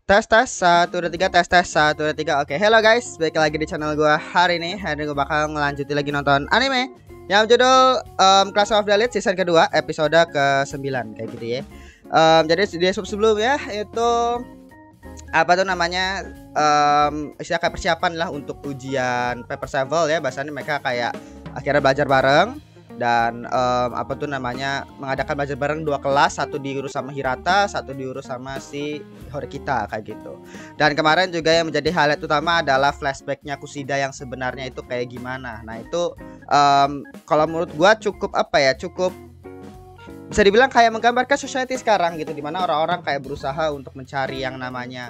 Tes tes 1 2 3 tes tes 1 2 3. Oke, hello guys, balik lagi di channel gua hari ini. Hari ini gua bakal ngelanjutin lagi nonton anime yang judul Clash of the Elite season kedua episode ke-9 kayak gitu ya. Jadi di sebelumnya itu apa tuh namanya istilah kayak persiapan lah untuk ujian paper level ya, bahasanya mereka kayak akhirnya belajar bareng dan apa tuh namanya mengadakan belajar bareng 2 kelas, satu diurus sama Hirata, satu diurus sama si Horikita kayak gitu. Dan kemarin juga yang menjadi highlight utama adalah flashbacknya Kushida yang sebenarnya itu kayak gimana. Nah itu kalau menurut gua cukup apa ya, cukup bisa dibilang kayak menggambarkan society sekarang gitu, dimana orang-orang kayak berusaha untuk mencari yang namanya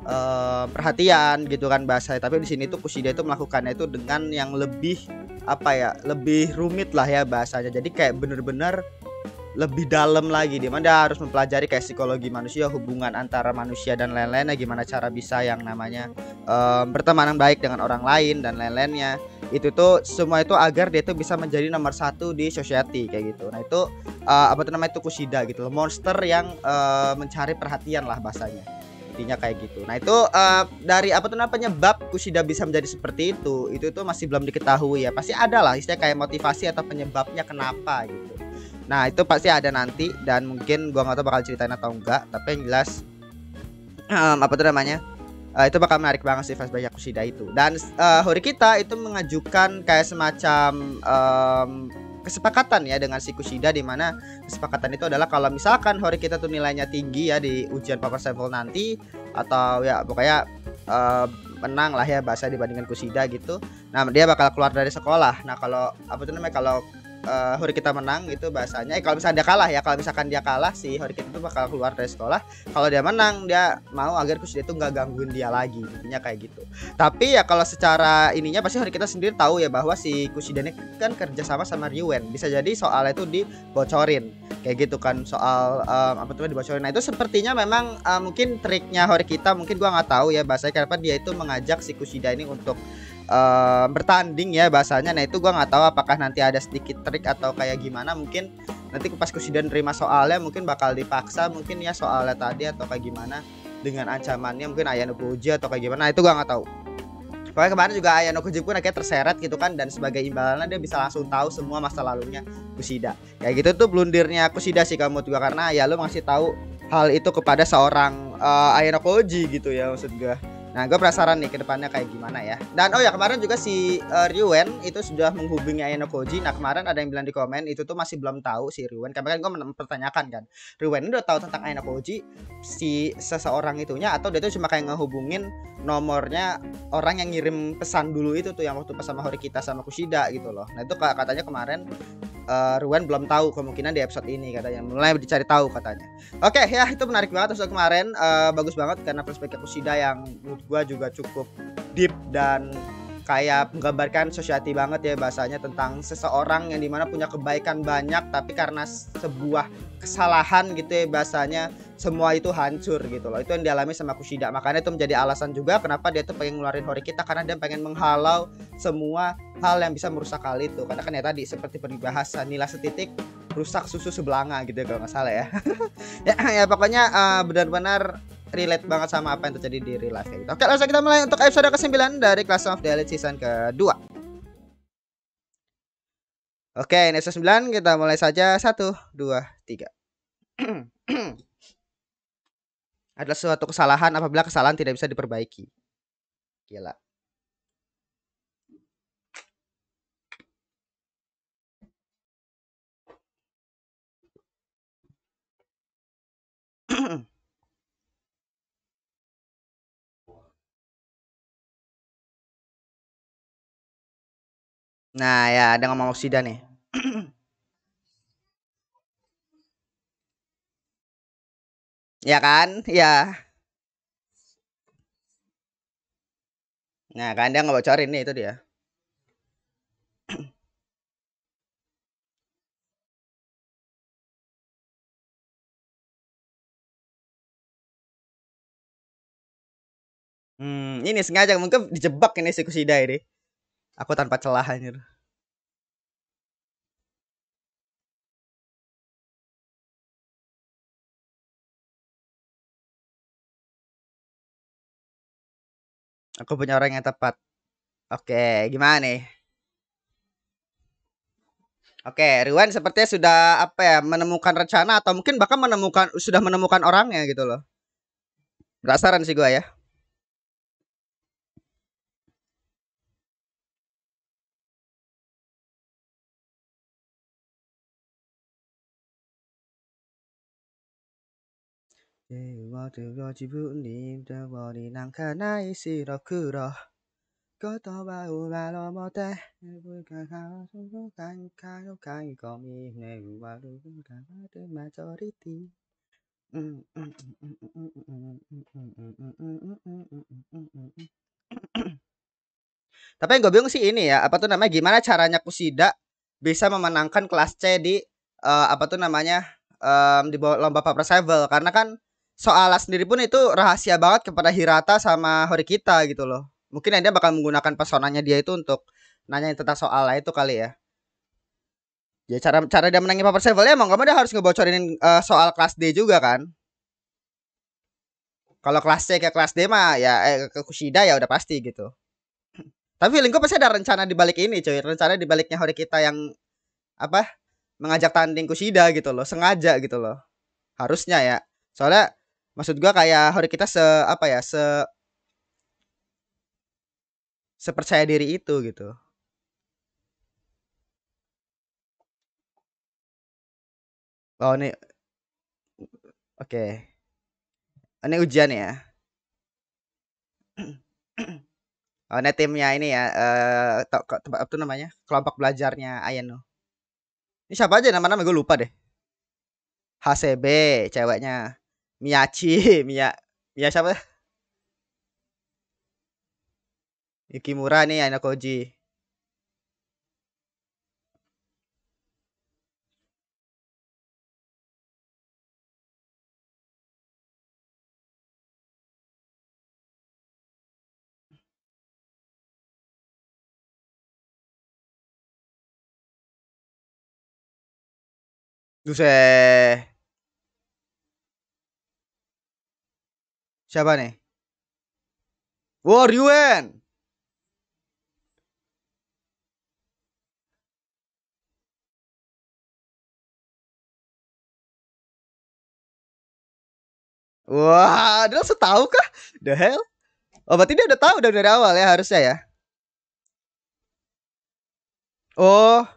perhatian gitu kan bahasanya, tapi di sini tuh Kushida itu melakukannya itu dengan yang lebih apa ya, lebih rumit lah ya bahasanya. Jadi kayak bener-bener lebih dalam lagi, di mana dia harus mempelajari kayak psikologi manusia, hubungan antara manusia dan lain-lainnya, gimana cara bisa yang namanya berteman baik dengan orang lain dan lain-lainnya. Itu tuh semua itu agar dia tuh bisa menjadi nomor satu di society kayak gitu. Nah itu apa tuh namanya, itu Kushida gitu loh, monster yang mencari perhatian lah bahasanya, intinya kayak gitu. Nah itu dari apa tuh namanya penyebab Kushida bisa menjadi seperti itu tuh masih belum diketahui ya. Pasti ada lah istilah kayak motivasi atau penyebabnya kenapa gitu. Nah itu pasti ada nanti, dan mungkin gua nggak tahu bakal ceritain atau enggak, tapi yang jelas apa tuh namanya itu bakal menarik banget sih flashback Kushida itu. Dan Horikita itu mengajukan kayak semacam kesepakatan ya dengan si Kushida, di mana kesepakatan itu adalah kalau misalkan Horikita tuh nilainya tinggi ya di ujian paper level nanti, atau ya pokoknya menang lah ya bahasa dibandingkan Kushida gitu. Nah dia bakal keluar dari sekolah. Nah kalau apa tuh namanya, kalau Horikita menang gitu bahasanya, kalau misalkan dia kalah ya, kalau misalkan dia kalah si Horikita itu bakal keluar dari sekolah. Kalau dia menang, dia mau agar Kushida itu nggak gangguin dia lagi, intinya kayak gitu. Tapi ya kalau secara ininya pasti Horikita sendiri tahu ya bahwa si Kushida ini kan kerja sama Ryuen. Bisa jadi soalnya itu dibocorin kayak gitu kan, soal apa tuh dibocorin. Nah itu sepertinya memang mungkin triknya Horikita, mungkin gua nggak tahu ya bahasanya kenapa dia itu mengajak si Kushida ini untuk bertanding ya bahasanya. Nah itu gua nggak tahu apakah nanti ada sedikit trik atau kayak gimana, mungkin nanti pas Kushida nerima soalnya mungkin bakal dipaksa mungkin ya soalnya tadi, atau kayak gimana dengan ancamannya mungkin Ayano Koji atau kayak gimana, nah, itu gua nggak tahu. Pokoknya kemarin juga Ayano Koji pun akhirnya terseret gitu kan, dan sebagai imbalannya dia bisa langsung tahu semua masa lalunya Kushida. Kayak gitu tuh blundirnya Kushida sih kamu juga, karena ya lu ngasih tahu hal itu kepada seorang Ayano Koji gitu ya maksud gue. Nah gue penasaran nih kedepannya kayak gimana ya. Dan oh ya kemarin juga si Ryuen itu sudah menghubungi Ayano Koji. Nah kemarin ada yang bilang di komen itu tuh masih belum tahu si Ryuen. Kemarin gue mempertanyakan kan, Ryuen udah tahu tentang Ayano Koji si seseorang itunya, atau dia tuh cuma kayak ngehubungin nomornya orang yang ngirim pesan dulu itu tuh, yang waktu pas sama Horikita sama Kushida gitu loh. Nah itu katanya kemarin Ruan belum tahu, kemungkinan di episode ini katanya mulai dicari tahu katanya. Oke ya itu menarik banget episode kemarin, bagus banget karena perspektif Kushida yang menurut gua juga cukup deep dan kayak menggambarkan society banget ya bahasanya, tentang seseorang yang dimana punya kebaikan banyak tapi karena sebuah kesalahan gitu ya bahasanya semua itu hancur gitu loh. Itu yang dialami sama Kushida, makanya itu menjadi alasan juga kenapa dia tuh pengen ngeluarin Horikita, karena dia pengen menghalau semua hal yang bisa merusak hal itu. Karena kan ya tadi seperti peribahasa nilai setitik rusak susu sebelanga gitu ya kalau nggak salah ya. Ya pokoknya benar-benar relate banget sama apa yang terjadi di real life gitu. Oke langsung kita mulai untuk episode ke-9 dari Clash of the Elite season kedua. Oke ini episode 9, kita mulai saja. 1 2 3. Adalah suatu kesalahan apabila kesalahan tidak bisa diperbaiki. Gila. Nah ya ada ngomong Oksida nih. Ya kan? Ya. Nah kan dia ngebocorin nih, itu dia. Ini sengaja mungkin dijebak ini si Kushida ini. Aku tanpa celah anjir. Aku punya orang yang tepat. Oke, gimana nih? Oke, Riwan sepertinya sudah apa ya menemukan rencana atau mungkin bahkan sudah menemukan orangnya gitu loh. Penasaran sih gua ya. Tapi yang gue bingung sih ini ya, apa tuh namanya? Gimana caranya Kusida bisa memenangkan kelas C di apa tuh namanya? Di lomba Paper Sevel karena kan soalnya sendiri pun itu rahasia banget kepada Hirata sama Horikita gitu loh. Mungkin dia bakal menggunakan pesonanya dia itu untuk nanyain tentang soalnya itu kali ya. Ya cara cara dia menangin Paper Sevel ya emang kamu dia harus ngebocorin soal kelas D juga kan. Kalau kelas C ke kelas D mah ya ke Kushida ya udah pasti gitu. Tapi feeling gue pasti ada rencana di balik ini, cuy. Rencana di baliknya Horikita yang apa? Mengajak tanding Kushida gitu loh, sengaja gitu loh. Harusnya ya. Soalnya maksud gua kayak Horikita apa ya, sepercaya diri itu gitu. Oh, ini oke. Ini ujian ya. Oh, ini timnya ini ya tempat apa tuh namanya? Kelompok belajarnya Ayano. Ini siapa aja nama-nama gue lupa deh. HCB ceweknya. Miyachi, Mia siapa? Yukimura nih Ayano Koji. Buset. Siapa nih? Wow, Ryuen. Wah, dia langsung tahu kah? The hell? Oh, berarti dia udah tahu dari awal ya harusnya ya. Oh,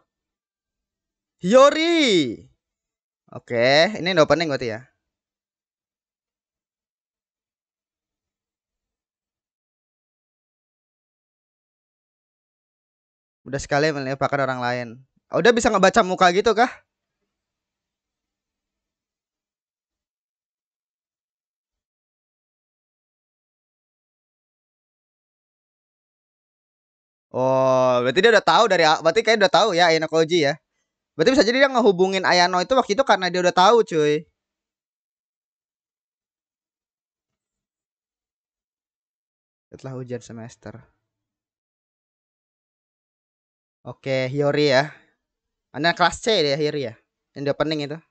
Hiyori. Oke, ini udah opening berarti ya. Udah sekali melimpahkan orang lain. Oh, udah bisa ngebaca muka gitu kah? Oh, berarti dia udah tahu berarti kayak udah tahu ya Ayano Koji ya. Berarti bisa jadi dia ngehubungin Ayano itu waktu itu karena dia udah tahu, cuy. Setelah ujian semester. Oke, Hiyori ya. Anda kelas C dia Hiyori ya. Yang di opening itu.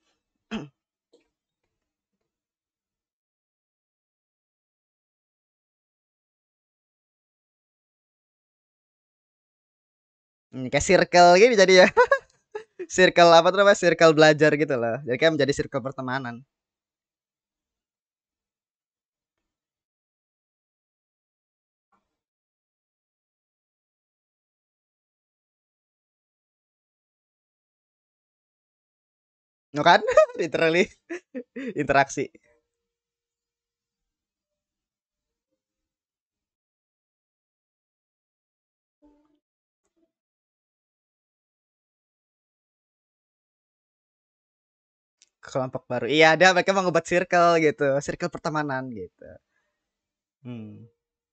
Kayak circle gini jadi ya. Circle apa tuh namanya? Circle belajar gitu loh. Jadi kayak menjadi circle pertemanan. No kan? Literally interaksi. Kelompok baru. Iya, ada mereka mau ngebuat circle gitu, circle pertemanan gitu. Hmm.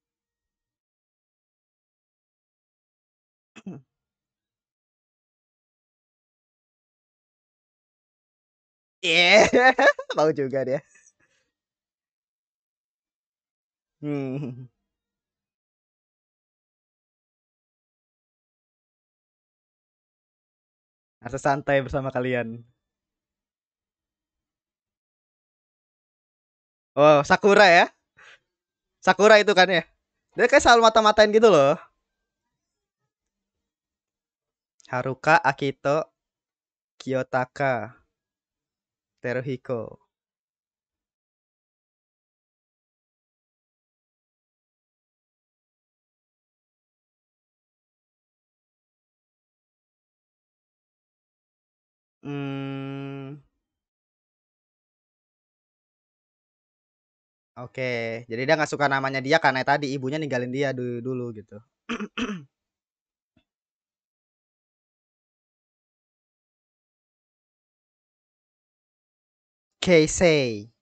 Iya, yeah. Mau juga dia. Hmm. Rasa santai bersama kalian. Oh, Sakura ya? Sakura itu kan ya? Dia kayak selalu mata-matain gitu loh. Haruka, Akito, Kiyotaka, Teruhiko. Hmm, oke. Jadi dia nggak suka namanya dia karena tadi ibunya ninggalin dia dulu, dulu gitu. Keisei.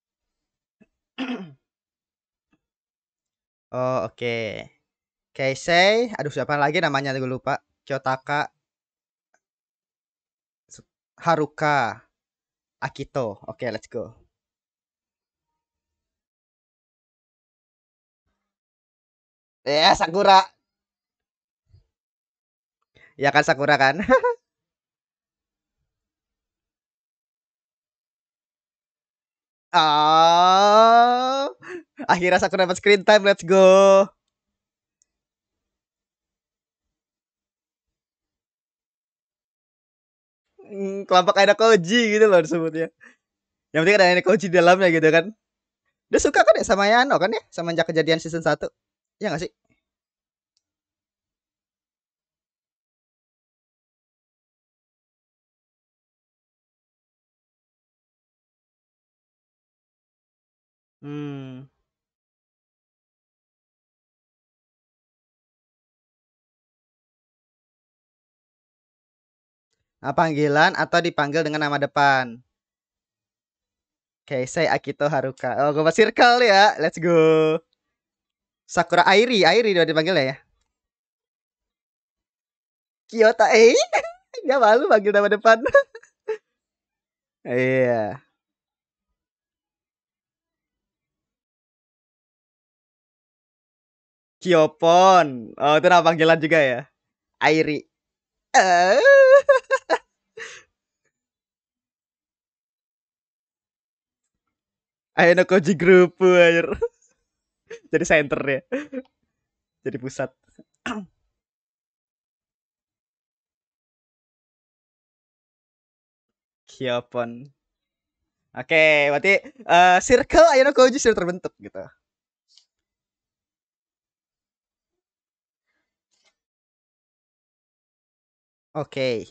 Oh, oke. Keisei, aduh siapa lagi namanya gue lupa. Kyotaka, Haruka, Akito. Oke, let's go. Ya, Sakura. Ya kan Sakura kan? Oh, akhirnya Sakura dapat screen time. Let's go. Kelompok ada Koji gitu loh disebutnya. Yang penting ada Koji di dalamnya gitu kan. Dia suka kan ya sama Yano kan ya? Semenjak kejadian season satu. Ya gak sih? Hmm. Nah, panggilan atau dipanggil dengan nama depan. Keisei Akito Haruka. Oh, gue circle ya. Let's go. Sakura Airi, Airi udah dipanggil ya. Kyota dia malu panggil nama depan. Iya. Kyopon. Oh, itu nama panggilan juga ya. Airi. Eh. Ayo no Koji Group air. Jadi center ya. Jadi pusat. Kyopon. Oke, berarti circle Ayo no Koji sudah terbentuk gitu. Oke.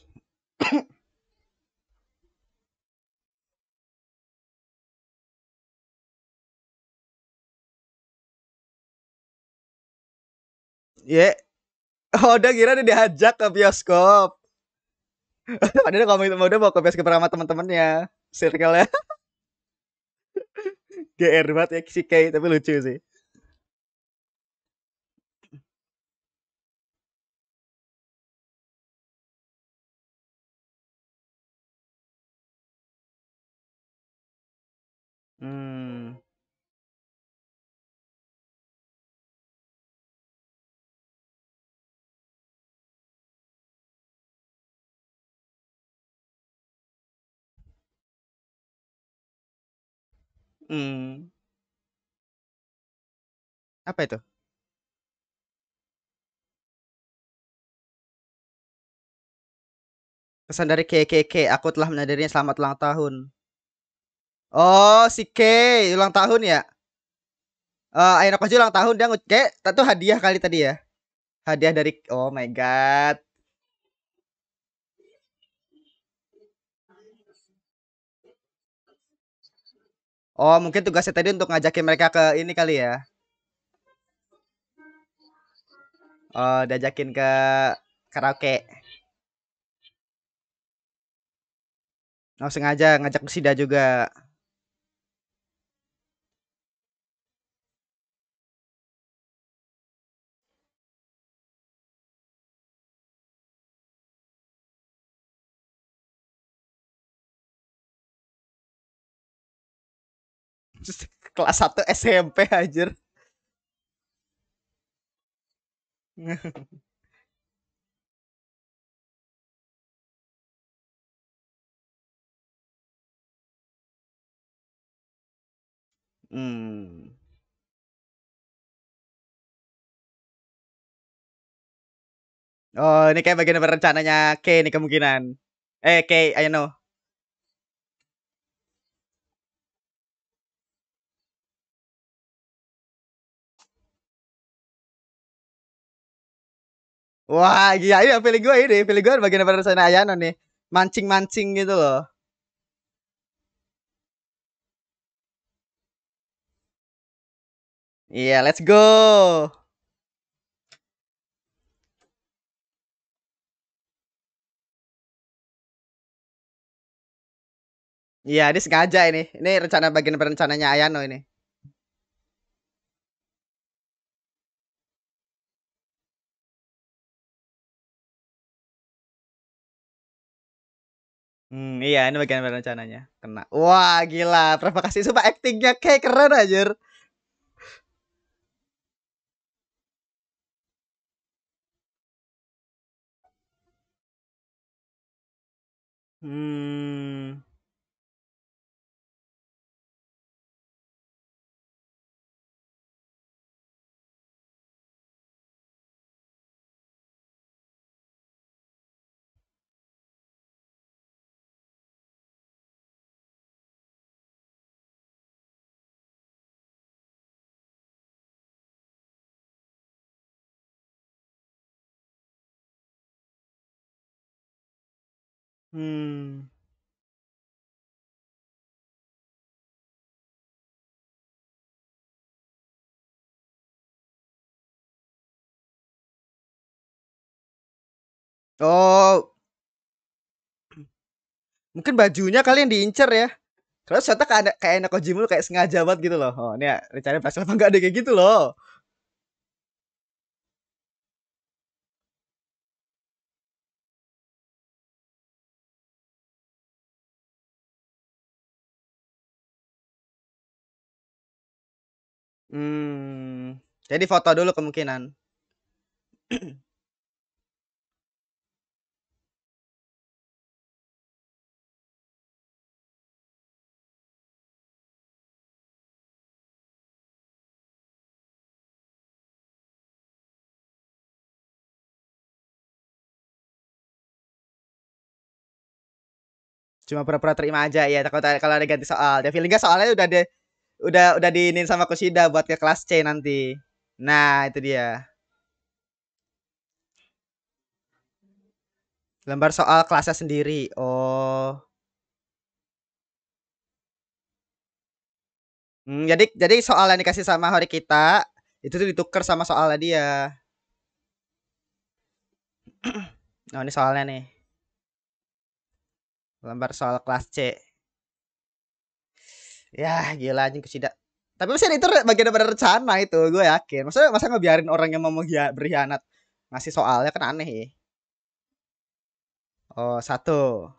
Ya. Yeah. Oh, udah kira udah diajak ke bioskop. Padahal kalau udah mau ke bioskop sama teman-temannya. Circle ya. GR banget ya si K, tapi lucu sih. Hmm. Hmm. Apa itu? Pesan dari KKK, aku telah menyadarinya selamat ulang tahun. Oh, si K ulang tahun ya? Ayo Koji ulang tahun dia kayak itu hadiah kali tadi ya. Hadiah dari oh my god. Oh, mungkin tugasnya tadi untuk ngajakin mereka ke ini kali ya. Oh, diajakin ke karaoke. Oh, sengaja ngajak Sida juga. Kelas 1 SMP anjir. Hmm. Oh, ini kayak bagian rencananya K nih kemungkinan. K, I know. Wah, iya, iya pilih gue ini, pilih gue bagian rencana Ayano nih. Mancing-mancing gitu loh. Iya, let's go. Iya, ini sengaja ini. Ini rencana bagian perencananya Ayano ini. Iya, ini bagian perencananya. Kena. Wah, gila. Provokasi sumpah actingnya kayak keren aja. Hmm. Hmm. Oh, mungkin bajunya kalian diincer ya. Terus ternyata kayak anak Kojima kayak sengaja banget gitu loh. Oh, ini ya, rencananya berhasil apa enggak ada kayak gitu loh. Hmm. Jadi foto dulu kemungkinan. Cuma pura-pura terima aja ya. Takut kalau ada ganti soal. Dia feeling gak soalnya udah diinin sama Kushida buat ke kelas C nanti. Nah, itu dia. Lembar soal kelasnya sendiri. Oh. Jadi soal yang dikasih sama hari kita itu tuh ditukar sama soalnya dia. Oh, ini soalnya nih. Lembar soal kelas C. Ya, gila anjing Kushida. Tapi masih itu bagian dari rencana itu, gue yakin. Maksudnya masa ngebiarin orang yang mau berkhianat ngasih soalnya kan aneh ya. Oh, satu.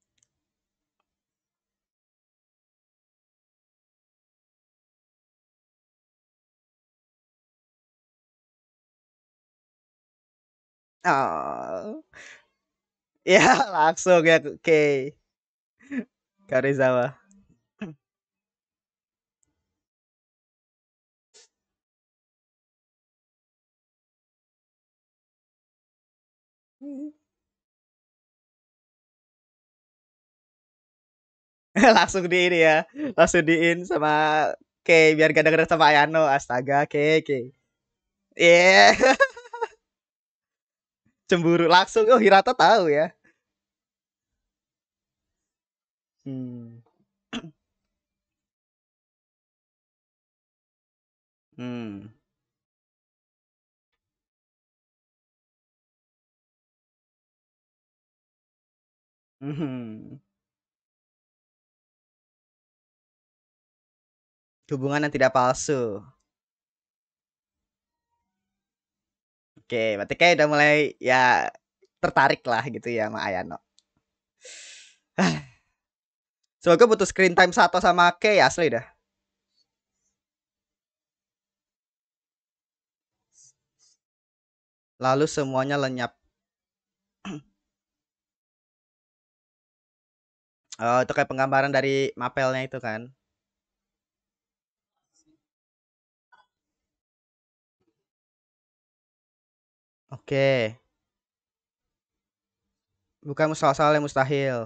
Oh. Ya, langsung ya oke. Karizawa. Langsung di ini ya. Langsung diin sama biar gak denger sama Ayano. Astaga, Oke. Iya, yeah. Cemburu langsung. Oh, Hirata tahu ya. Hmm. Hmm. Hmm. Hubungan yang tidak palsu. Oke, berarti kayak udah mulai ya tertarik lah gitu ya sama Ayano. Semoga butuh screen time satu sama K ya, asli dah. Lalu semuanya lenyap. Oh, itu kayak penggambaran dari mapelnya itu kan. Oke. Bukan soal-soal yang mustahil.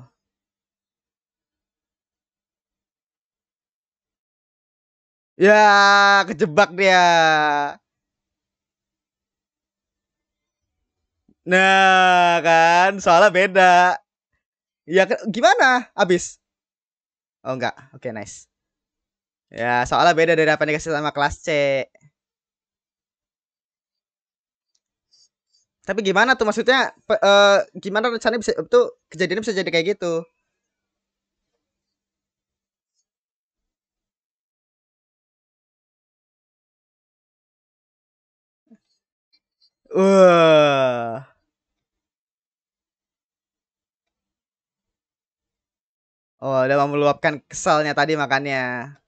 Ya, kejebak dia. Nah, kan soalnya beda. Ya gimana? Abis? Oh enggak. Oke, nice. Ya, soalnya beda dari apa yang dikasih sama kelas C. Tapi gimana tuh maksudnya gimana rencananya bisa itu kejadiannya bisa jadi kayak gitu? Wah. Oh, udah mau meluapkan kesalnya tadi makannya.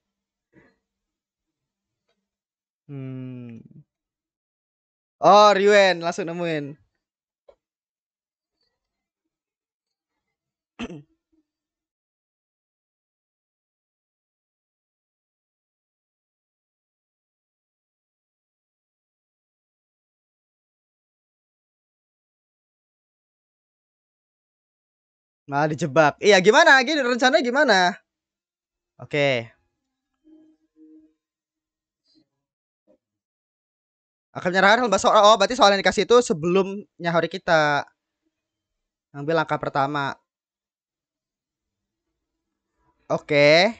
Hmm. Oh, Ryuen langsung nemuin. Malah dijebak. Iya, gimana? Gini rencananya gimana? Oke. Akan menyerahkan lembah soal. Oh, berarti soal yang dikasih itu sebelumnya hari kita ambil langkah pertama. Oke.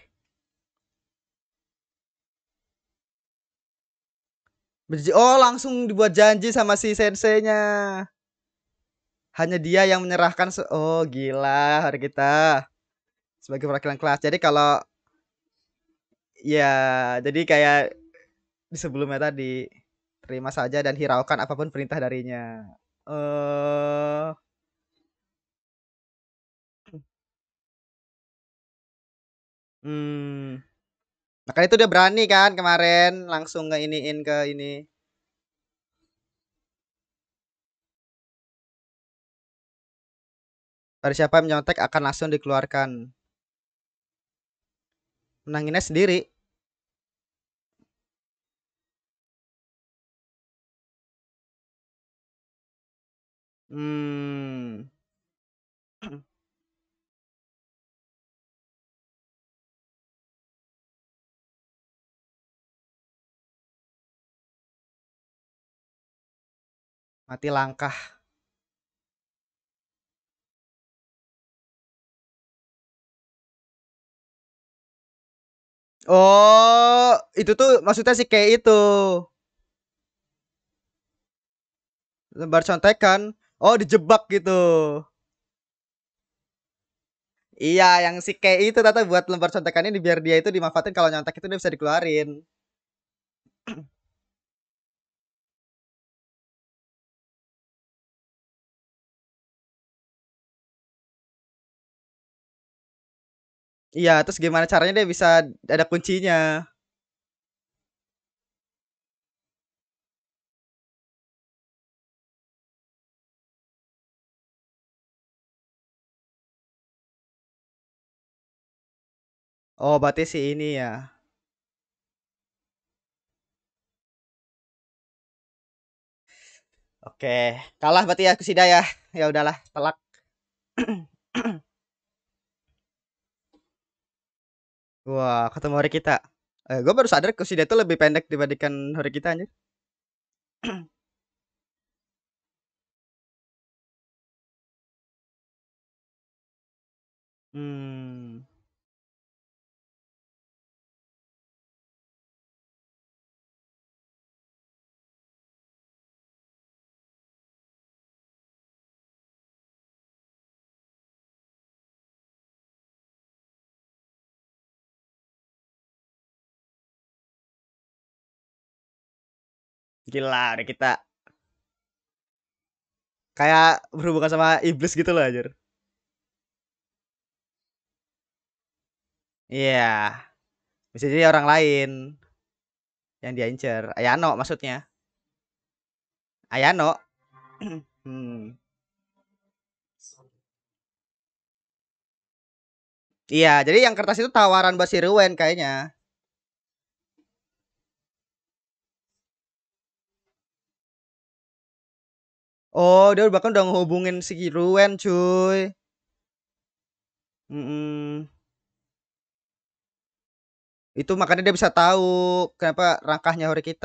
Oh, langsung dibuat janji sama si senseinya. Hanya dia yang menyerahkan. Oh, gila hari kita sebagai perwakilan kelas. Jadi kalau ya, jadi kayak di sebelumnya tadi terima saja dan hiraukan apapun perintah darinya. Eh, hmm. Makanya itu dia berani kan kemarin langsung ngeiniin ke ini. Dari siapa yang menyontek akan langsung dikeluarkan. Menanginnya sendiri. Hmm. Mati langkah. Oh, itu tuh maksudnya sih kayak itu. Lembar contekan. Oh, dijebak gitu. Iya, yang si kayak itu tata buat lembar contekan ini biar dia itu dimanfaatin kalau nyontek itu dia bisa dikeluarin. Iya, terus gimana caranya dia bisa ada kuncinya? Oh, berarti si ini ya. Oke, kalah berarti ya Kusida ya. Ya udahlah, telak. Wah, ketemu hari kita. Gue baru sadar Kusida itu lebih pendek dibandingkan hari kita anjir. Hmm, gila hari kita. Kayak berhubungan sama iblis gitu loh anjir. Iya, bisa jadi orang lain yang dia incer. Ayano maksudnya. Ayano. Hmm. Iya, jadi yang kertas itu tawaran buat si Ruwen kayaknya. Oh, dia bahkan udah ngehubungin si Kiruen, cuy. Mm-mm. Itu makanya dia bisa tahu kenapa langkahnya Hori kita.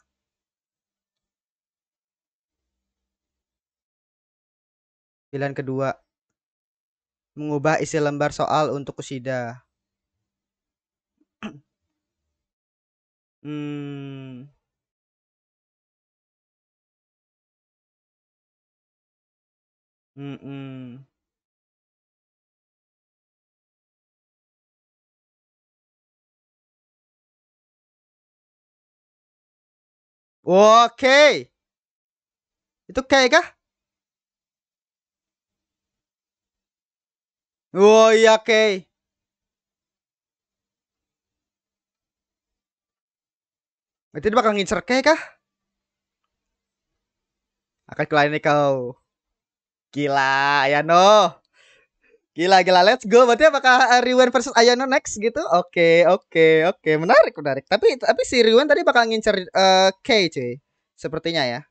Pilihan kedua, mengubah isi lembar soal untuk Kushida. Hmm. Mm-mm. Oke. Itu kayak kah? Oh iya, oke. Berarti dia bakal ngincer kayak kah? Akan kulain kau. Gila, ya no. Gila, gila, let's go. Berarti apakah Riwen versus Ayano next gitu? Oke, oke, oke. Menarik, menarik. Tapi si Riwen tadi bakal ngincer Kay, cuy. Sepertinya ya.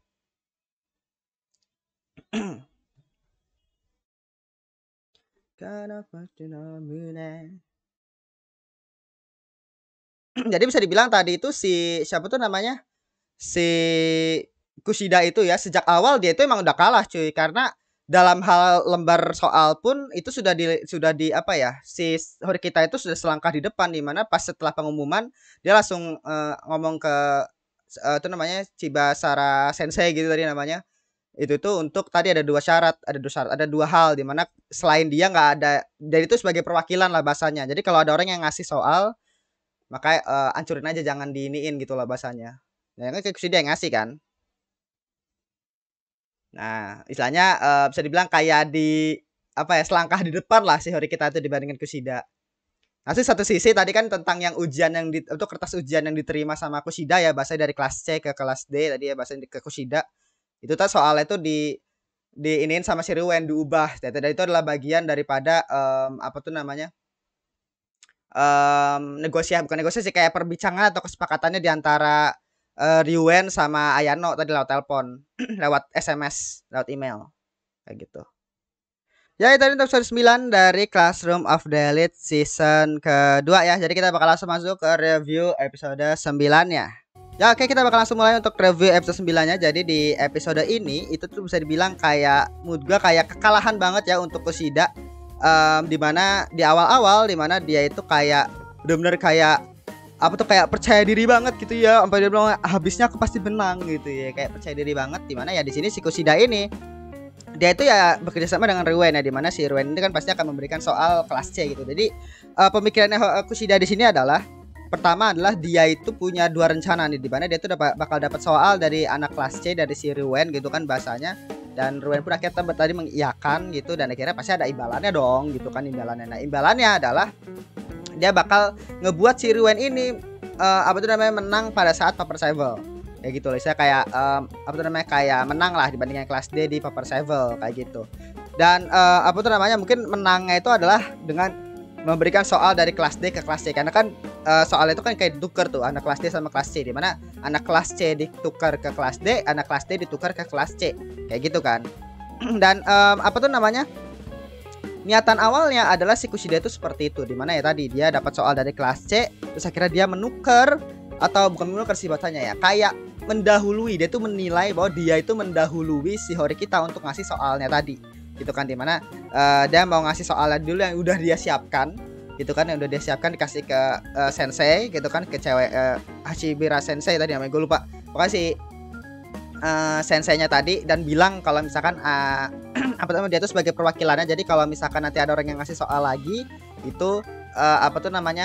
Jadi bisa dibilang tadi itu si siapa tuh namanya? Si Kushida itu ya sejak awal dia itu emang udah kalah cuy karena dalam hal lembar soal pun itu sudah di apa ya si Horikita itu sudah selangkah di depan di mana pas setelah pengumuman dia langsung ngomong ke itu namanya Chibasara Sensei gitu tadi namanya itu tuh untuk tadi ada dua hal di mana selain dia nggak ada dan itu sebagai perwakilan lah bahasanya jadi kalau ada orang yang ngasih soal maka ancurin aja jangan diiniin gitu lah bahasanya nah kan Kushida yang ngasih kan. Nah, istilahnya bisa dibilang kayak di apa ya, selangkah di depan lah si Horikita itu dibandingkan Kushida. Nah, satu sisi tadi kan tentang yang ujian yang di untuk kertas ujian yang diterima sama Kushida ya, bahasa dari kelas C ke kelas D tadi ya bahasa ke Kushida. Itu tuh soalnya itu di iniin sama si Riwen diubah. Dan itu adalah bagian daripada apa tuh namanya? Negosiasi bukan negosiasi kayak perbincangan atau kesepakatannya di antara Riwen sama Ayano tadi lewat telepon, lewat SMS, lewat email kayak gitu. Ya itu tadi untuk episode 9 dari Classroom of the Elite season kedua ya. Jadi kita bakal langsung masuk ke review episode 9-nya. Ya oke kita bakal langsung mulai untuk review episode 9-nya. Jadi di episode ini itu tuh bisa dibilang kayak mood gua kayak kekalahan banget ya untuk Kushida. Dimana di awal-awal dimana dia itu kayak bener-bener kayak apa tuh kayak percaya diri banget gitu ya sampai dia bilang habisnya aku pasti menang gitu ya kayak percaya diri banget dimana ya di sini si Kushida ini dia itu ya bekerja sama dengan Riwen ya dimana si Riwen ini kan pasti akan memberikan soal kelas C gitu jadi pemikirannya Kushida di sini adalah pertama adalah dia itu punya dua rencana nih dimana dia tuh bakal dapat soal dari anak kelas C dari si Riwen gitu kan bahasanya dan Riwen pun akhirnya tadi mengiyakan gitu dan akhirnya pasti ada imbalannya dong gitu kan imbalannya nah imbalannya adalah dia bakal ngebuat si Riwen ini apa tuh namanya menang pada saat paper Sevel kayak gitu loh saya kayak apa tuh namanya kayak menang lah dibandingkan kelas D di paper Sevel kayak gitu dan apa tuh namanya mungkin menangnya itu adalah dengan memberikan soal dari kelas D ke kelas C karena kan soal itu kan kayak ditukar tuh anak kelas D sama kelas C di mana anak kelas C ditukar ke kelas D anak kelas D ditukar ke kelas C kayak gitu kan dan apa tuh namanya niatan awalnya adalah si Kushida itu seperti itu dimana ya tadi dia dapat soal dari kelas C terus akhirnya dia menukar atau bukan menukar sih bahasanya ya kayak mendahului dia tuh menilai bahwa dia itu mendahului si Horikita untuk ngasih soalnya tadi gitu kan dimana dia mau ngasih soalnya dulu yang udah dia siapkan gitu kan yang udah dia siapkan dikasih ke sensei gitu kan ke cewek Hashibira sensei tadi namanya gue lupa pokoknya si senseinya tadi dan bilang kalau misalkan apa namanya dia tuh sebagai perwakilannya jadi kalau misalkan nanti ada orang yang ngasih soal lagi itu apa tuh namanya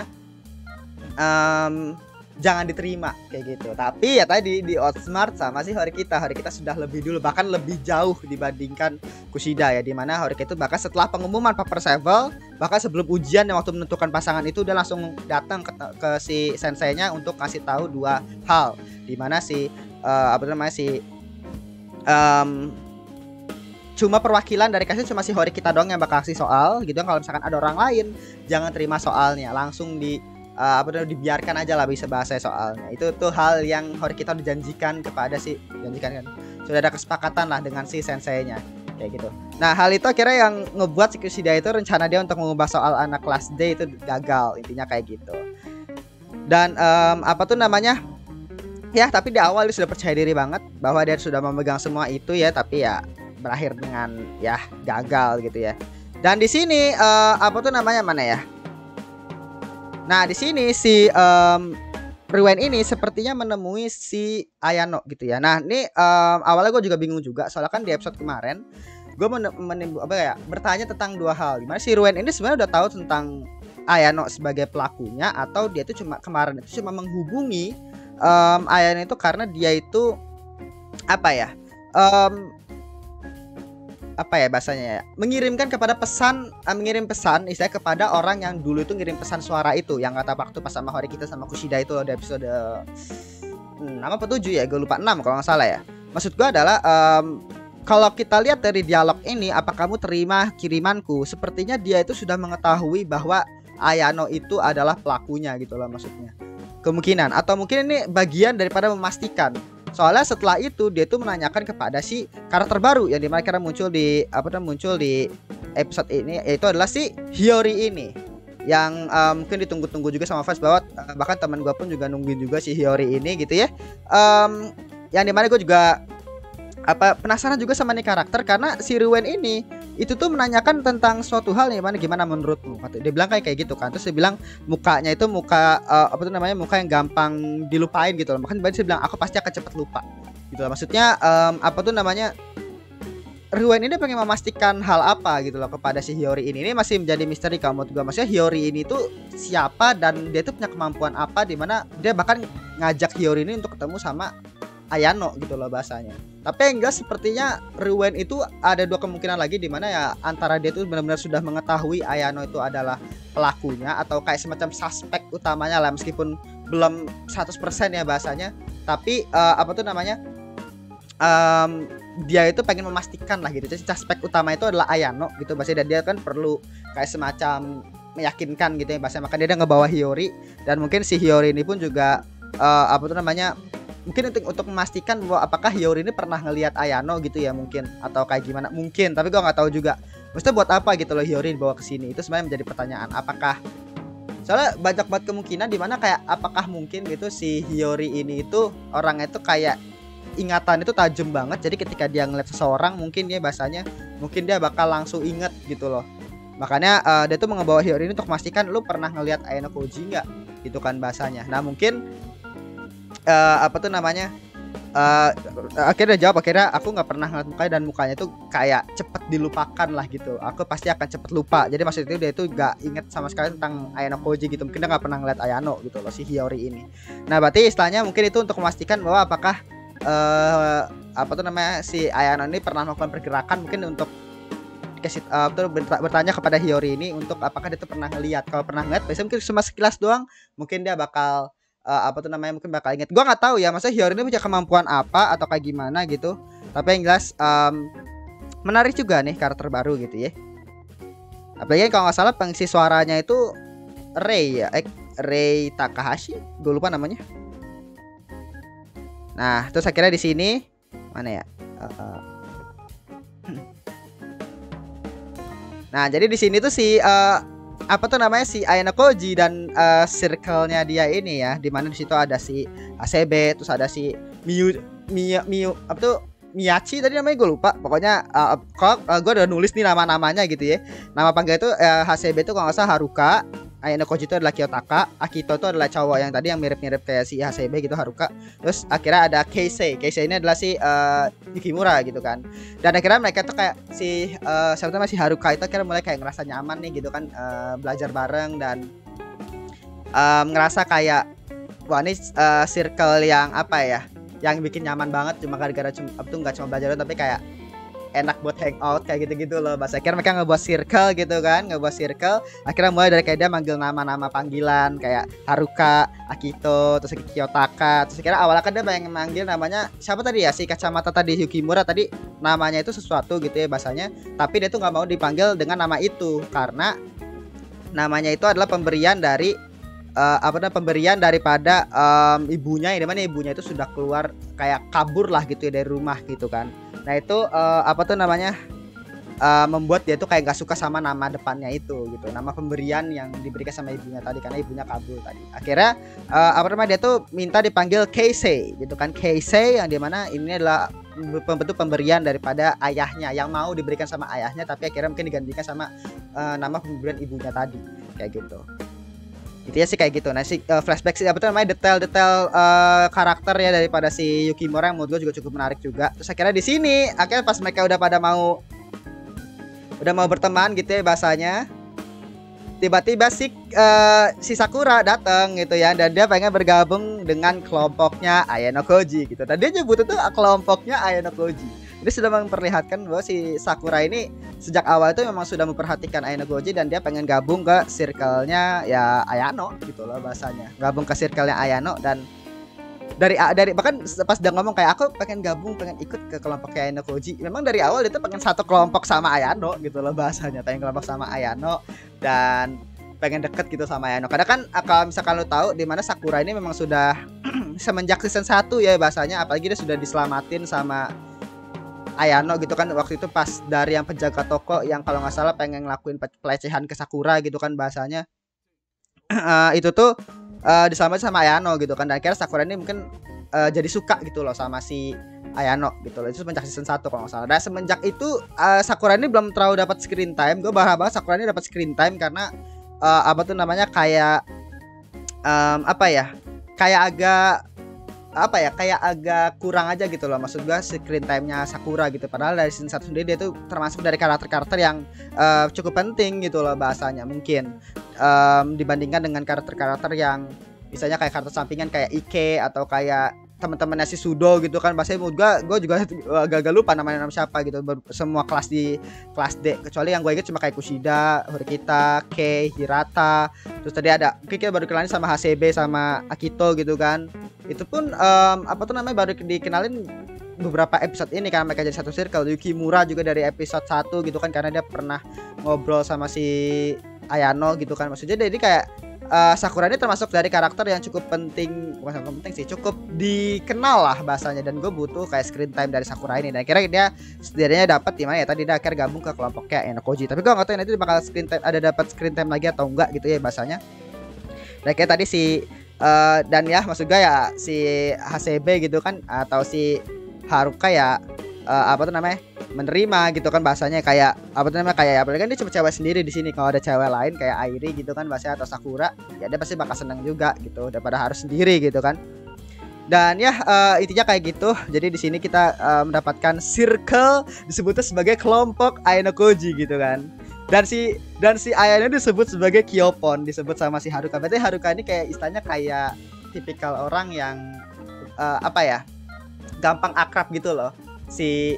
jangan diterima kayak gitu tapi ya tadi di outsmart sama si Horikita sudah lebih dulu bahkan lebih jauh dibandingkan Kushida ya dimana Horikita itu bahkan setelah pengumuman paper Sevel bahkan sebelum ujian yang waktu menentukan pasangan itu udah langsung datang ke si senseinya untuk kasih tahu dua hal dimana si apa namanya si cuma perwakilan dari kasih cuma si Horikita doang yang bakal kasih soal gitu kalau misalkan ada orang lain jangan terima soalnya langsung di apa namanya dibiarkan aja lah bisa bahasa soalnya itu tuh hal yang Horikita dijanjikan kepada si janjikan kan sudah ada kesepakatan lah dengan si senseinya kayak gitu. Nah hal itu akhirnya yang ngebuat si Kushida itu rencana dia untuk mengubah soal anak kelas D itu gagal, intinya kayak gitu. Dan apa tuh namanya ya, tapi di awal dia sudah percaya diri banget bahwa dia sudah memegang semua itu ya, tapi ya berakhir dengan ya gagal gitu ya. Dan di sini apa tuh namanya mana ya? Nah di sini si Rewind ini sepertinya menemui si Ayano gitu ya. Nah ini awalnya gue juga bingung juga, soalnya kan di episode kemarin gue bertanya tentang dua hal. Dimana si Rewind ini sebenarnya udah tahu tentang Ayano sebagai pelakunya, atau dia itu kemarin cuma menghubungi Ayano itu karena dia itu bahasanya ya, mengirim pesan istilah kepada orang yang dulu itu ngirim pesan suara itu, yang kata waktu pas sama Hori kita sama Kushida itu ada episode 6 apa 7 ya, gue lupa, 6 kalau nggak salah ya. Maksud gue adalah kalau kita lihat dari dialog ini, apa kamu terima kirimanku, sepertinya dia itu sudah mengetahui bahwa Ayano itu adalah pelakunya gitu loh maksudnya. Kemungkinan, atau mungkin ini bagian daripada memastikan. Soalnya setelah itu dia tuh menanyakan kepada si karakter baru yang dimana karena muncul di episode ini, yaitu adalah si Hiyori ini, yang mungkin ditunggu-tunggu juga sama fans, bahwa bahkan teman gue pun juga nungguin juga si Hiyori ini gitu ya. Yang dimana gue juga penasaran juga sama nih karakter, karena si Rewind ini itu tuh menanyakan tentang suatu hal yang gimana menurutmu. Dia bilang kayak gitu kan. Terus dia bilang mukanya itu muka muka yang gampang dilupain gitu loh. Makanya dia bilang aku pasti akan cepat lupa gitu loh. Maksudnya Rewind ini pengen memastikan hal apa gitu loh kepada si Hiyori ini. Ini masih menjadi misteri kalau menurut gue. Maksudnya Hiyori ini tuh siapa dan dia tuh punya kemampuan apa, dimana dia bahkan ngajak Hiyori ini untuk ketemu sama Ayano gitu loh bahasanya. Tapi yang jelas sepertinya Rewind itu ada dua kemungkinan lagi, dimana ya antara dia tuh benar-benar sudah mengetahui Ayano itu adalah pelakunya, atau kayak semacam suspek utamanya lah, meskipun belum 100% ya bahasanya. Tapi dia itu pengen memastikan lah gitu. Jadi suspek utama itu adalah Ayano gitu bahasanya, dan dia kan perlu kayak semacam meyakinkan gitu ya bahasanya. Maka dia ngebawa Hiyori, dan mungkin si Hiyori ini pun juga mungkin untuk memastikan bahwa apakah Hiyori ini pernah ngelihat Ayano gitu ya mungkin, atau kayak gimana mungkin, tapi gue nggak tahu juga. Maksudnya buat apa gitu loh Hiyori dibawa ke sini, itu sebenarnya menjadi pertanyaan. Apakah, soalnya banyak banget kemungkinan dimana kayak apakah mungkin gitu si Hiyori ini itu orangnya itu kayak ingatan itu tajam banget, jadi ketika dia ngeliat seseorang mungkin dia bakal langsung inget gitu loh. Makanya dia tuh mengebawa Hiyori ini untuk memastikan lu pernah ngelihat Ayano Koji nggak gitu kan bahasanya. Nah mungkin akhirnya dia jawab, akhirnya aku nggak pernah ngeliat mukanya, dan mukanya tuh kayak cepet dilupakan lah gitu, aku pasti akan cepet lupa. Jadi maksudnya dia itu gak inget sama sekali tentang Ayano Koji gitu, mungkin dia nggak pernah ngeliat Ayano gitu loh si Hiyori ini. Nah berarti istilahnya mungkin itu untuk memastikan bahwa apakah si Ayano ini pernah melakukan pergerakan, mungkin untuk bertanya kepada Hiyori ini untuk apakah dia tuh pernah ngeliat. Kalau pernah ngeliat biasanya mungkin cuma sekilas doang, mungkin dia bakal mungkin bakal inget. Gua nggak tahu ya, maksudnya Hiyori ini punya kemampuan apa atau kayak gimana gitu. Tapi yang jelas menarik juga nih karakter baru gitu ya. Apalagi kalau nggak salah pengisi suaranya itu Rei ya, Rei Takahashi, gue lupa namanya. Nah terus akhirnya di sini mana ya? Nah jadi di sini tuh si si Ayano Koji dan circle-nya dia ini ya, dimana di situ ada si ACB, terus ada si Miyachi tadi namanya gue lupa. Pokoknya gue udah nulis nih nama-namanya gitu ya. Nama panggil itu HCB itu kalau nggak salah Haruka, Ayano Koji itu adalah Kiyotaka, Akito itu adalah cowok yang tadi yang mirip-mirip kayak si HCB gitu, Haruka. Terus akhirnya ada Keisei ini adalah si Yukimura gitu kan. Dan akhirnya mereka tuh kayak si si Haruka itu akhirnya mulai kayak ngerasa nyaman nih gitu kan, belajar bareng dan ngerasa kayak wah ini circle yang yang bikin nyaman banget, cuma gara-gara nggak cuma belajar tapi kayak enak buat hangout kayak gitu-gitu loh. Bahasa akhirnya mereka ngebuat circle gitu kan, akhirnya mulai dari kayak dia manggil nama-nama panggilan kayak Haruka, Akito, terus Kiyotaka. Terus akhirnya awalnya kan dia pengen manggil namanya siapa tadi ya, si kacamata tadi, Yukimura tadi, namanya itu sesuatu gitu ya bahasanya, tapi dia tuh nggak mau dipanggil dengan nama itu karena namanya itu adalah pemberian dari apa namanya pemberian daripada ibunya, yang dimana ibunya itu sudah keluar kayak kabur lah gitu ya dari rumah gitu kan. Nah itu apa tuh namanya membuat dia tuh kayak nggak suka sama nama depannya itu gitu, nama pemberian yang diberikan sama ibunya tadi karena ibunya kabur tadi. Akhirnya apa namanya dia tuh minta dipanggil Keisei gitu kan, Keisei yang dimana ini adalah bentuk pemberian daripada ayahnya yang mau diberikan sama ayahnya, tapi akhirnya mungkin digantikan sama nama pemberian ibunya tadi kayak gitu. Intinya sih kayak gitu. Nah si flashback sih apa tuh namanya detail-detail karakter ya daripada si Yukimura yang menurut gue juga cukup menarik juga. Terus akhirnya di sini akhirnya pas mereka udah pada mau berteman gitu ya bahasanya, tiba-tiba si Sakura datang gitu ya, dan dia pengen bergabung dengan kelompoknya Ayano Koji gitu. Dan dia nyebut itu kelompoknya Ayano Koji. Jadi sudah memperlihatkan bahwa si Sakura ini sejak awal itu memang sudah memperhatikan Ayano Koji dan dia pengen gabung ke circle-nya ya Ayano gitu loh bahasanya. Gabung ke circle-nya Ayano, dan dari bahkan pas dia ngomong kayak aku pengen gabung, pengen ikut ke kelompok Ayano Koji. Memang dari awal dia tuh pengen satu kelompok sama Ayano gitu loh bahasanya, pengen kelompok sama Ayano dan pengen deket gitu sama Ayano. Karena kan kalau misalkan lo tahu di mana Sakura ini memang sudah semenjak season 1 ya bahasanya, apalagi dia sudah diselamatin sama Ayano gitu kan waktu itu pas dari yang penjaga toko yang kalau nggak salah pengen ngelakuin pelecehan ke Sakura gitu kan bahasanya. Itu tuh diselamatkan sama Ayano gitu kan, dan akhirnya Sakura ini mungkin jadi suka gitu loh sama si Ayano gitu loh. Itu semenjak season 1 kalau nggak salah. Dan semenjak itu Sakura ini belum terlalu dapat screen time. Gue berharap banget Sakura ini dapat screen time karena apa tuh namanya kayak apa ya, kayak agak kurang aja gitu loh maksud gue screen time-nya Sakura gitu. Padahal dari season 1 sendiri dia tuh termasuk dari karakter-karakter yang cukup penting gitu loh bahasanya mungkin dibandingkan dengan karakter-karakter yang misalnya kayak karakter sampingan kayak Ike atau kayak teman-temannya si Sudo gitu kan. Bahasanya menurut gue juga agak lupa namanya siapa gitu, semua kelas di kelas D, kecuali yang gue ingat cuma kayak Kushida, Horikita, Kei, Hirata. Terus tadi ada kita baru kenalin sama HCB sama Akito gitu kan. Itu pun apa tuh namanya baru dikenalin beberapa episode ini karena mereka jadi satu circle. Yukimura juga dari episode 1 gitu kan, karena dia pernah ngobrol sama si Ayano gitu kan. Maksudnya jadi kayak Sakura ini termasuk dari karakter yang cukup penting, bukan sangat penting sih, cukup dikenal lah bahasanya. Dan gue butuh kayak screen time dari Sakura ini. Dan akhirnya dia setidaknya dapat di mana ya tadi dia akhirnya gabung ke kelompoknya Ayano Koji. Tapi gue nggak tahu nanti bakal screen time, ada dapat screen time lagi atau enggak gitu ya bahasanya. Dan kayak tadi si dan ya maksud gue ya si HCB gitu kan atau si Haruka ya apa tuh namanya menerima gitu kan bahasanya, kayak apa tuh namanya kayak apalagi kan dia cuma cewek sendiri di sini. Kalau ada cewek lain kayak Airi gitu kan bahasanya atau Sakura ya dia pasti bakal seneng juga gitu daripada harus sendiri gitu kan. Dan ya intinya kayak gitu. Jadi di sini kita mendapatkan circle disebutnya sebagai kelompok Ayano Koji gitu kan. Dan si Ayano disebut sebagai Kyopon, disebut sama si Haruka. Berarti Haruka ini kayak istilahnya kayak tipikal orang yang apa ya, gampang akrab gitu loh. Si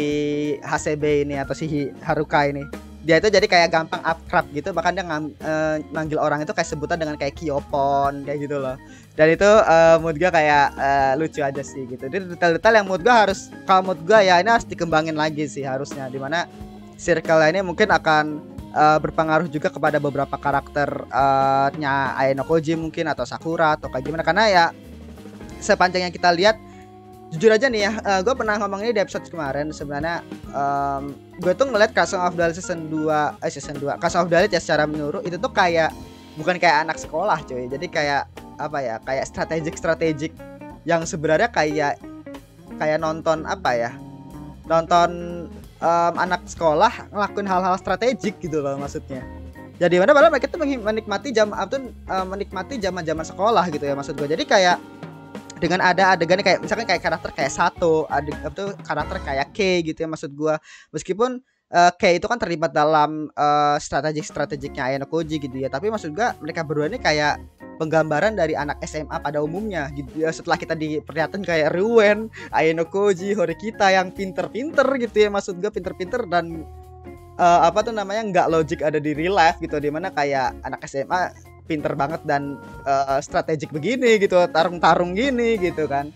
HCB ini atau si Haruka ini, dia itu jadi kayak gampang akrab gitu. Bahkan dia manggil orang itu kayak sebutan dengan kayak Kyopon kayak gitu loh. Dan itu menurut gue kayak lucu aja sih gitu. Jadi detail-detail yang menurut gue harus, kalau menurut gue ya ini harus dikembangin lagi sih harusnya, dimana circle ini mungkin akan berpengaruh juga kepada beberapa karakternya Ayano Koji mungkin atau Sakura atau kayak gimana. Karena ya sepanjang yang kita lihat, jujur aja nih ya, gue pernah ngomong ini di episode kemarin. Sebenarnya gue tuh ngeliat Castle of Dalit season 2 Castle of Dalit ya secara menyeluruh itu tuh kayak bukan kayak anak sekolah cuy. Jadi kayak apa ya, kayak strategik yang sebenarnya kayak nonton apa ya, nonton anak sekolah ngelakuin hal-hal strategik gitu loh maksudnya. Jadi mana padahal mereka tuh menikmati zaman sekolah gitu ya maksud gue. Jadi kayak dengan ada adegan kayak misalkan kayak karakter kayak Sato, karakter kayak Kei gitu ya maksud gue. Meskipun Kei itu kan terlibat dalam strategiknya Ayano Koji gitu ya, tapi maksud gue mereka berdua ini kayak penggambaran dari anak SMA pada umumnya gitu ya. Setelah kita diperlihatkan kayak Ryuen, Ayano Koji, Horikita yang pinter-pinter gitu ya maksud gue, pinter-pinter dan apa tuh namanya nggak logik ada di real life gitu, dimana kayak anak SMA pinter banget dan strategik begini gitu, tarung-tarung gini gitu kan.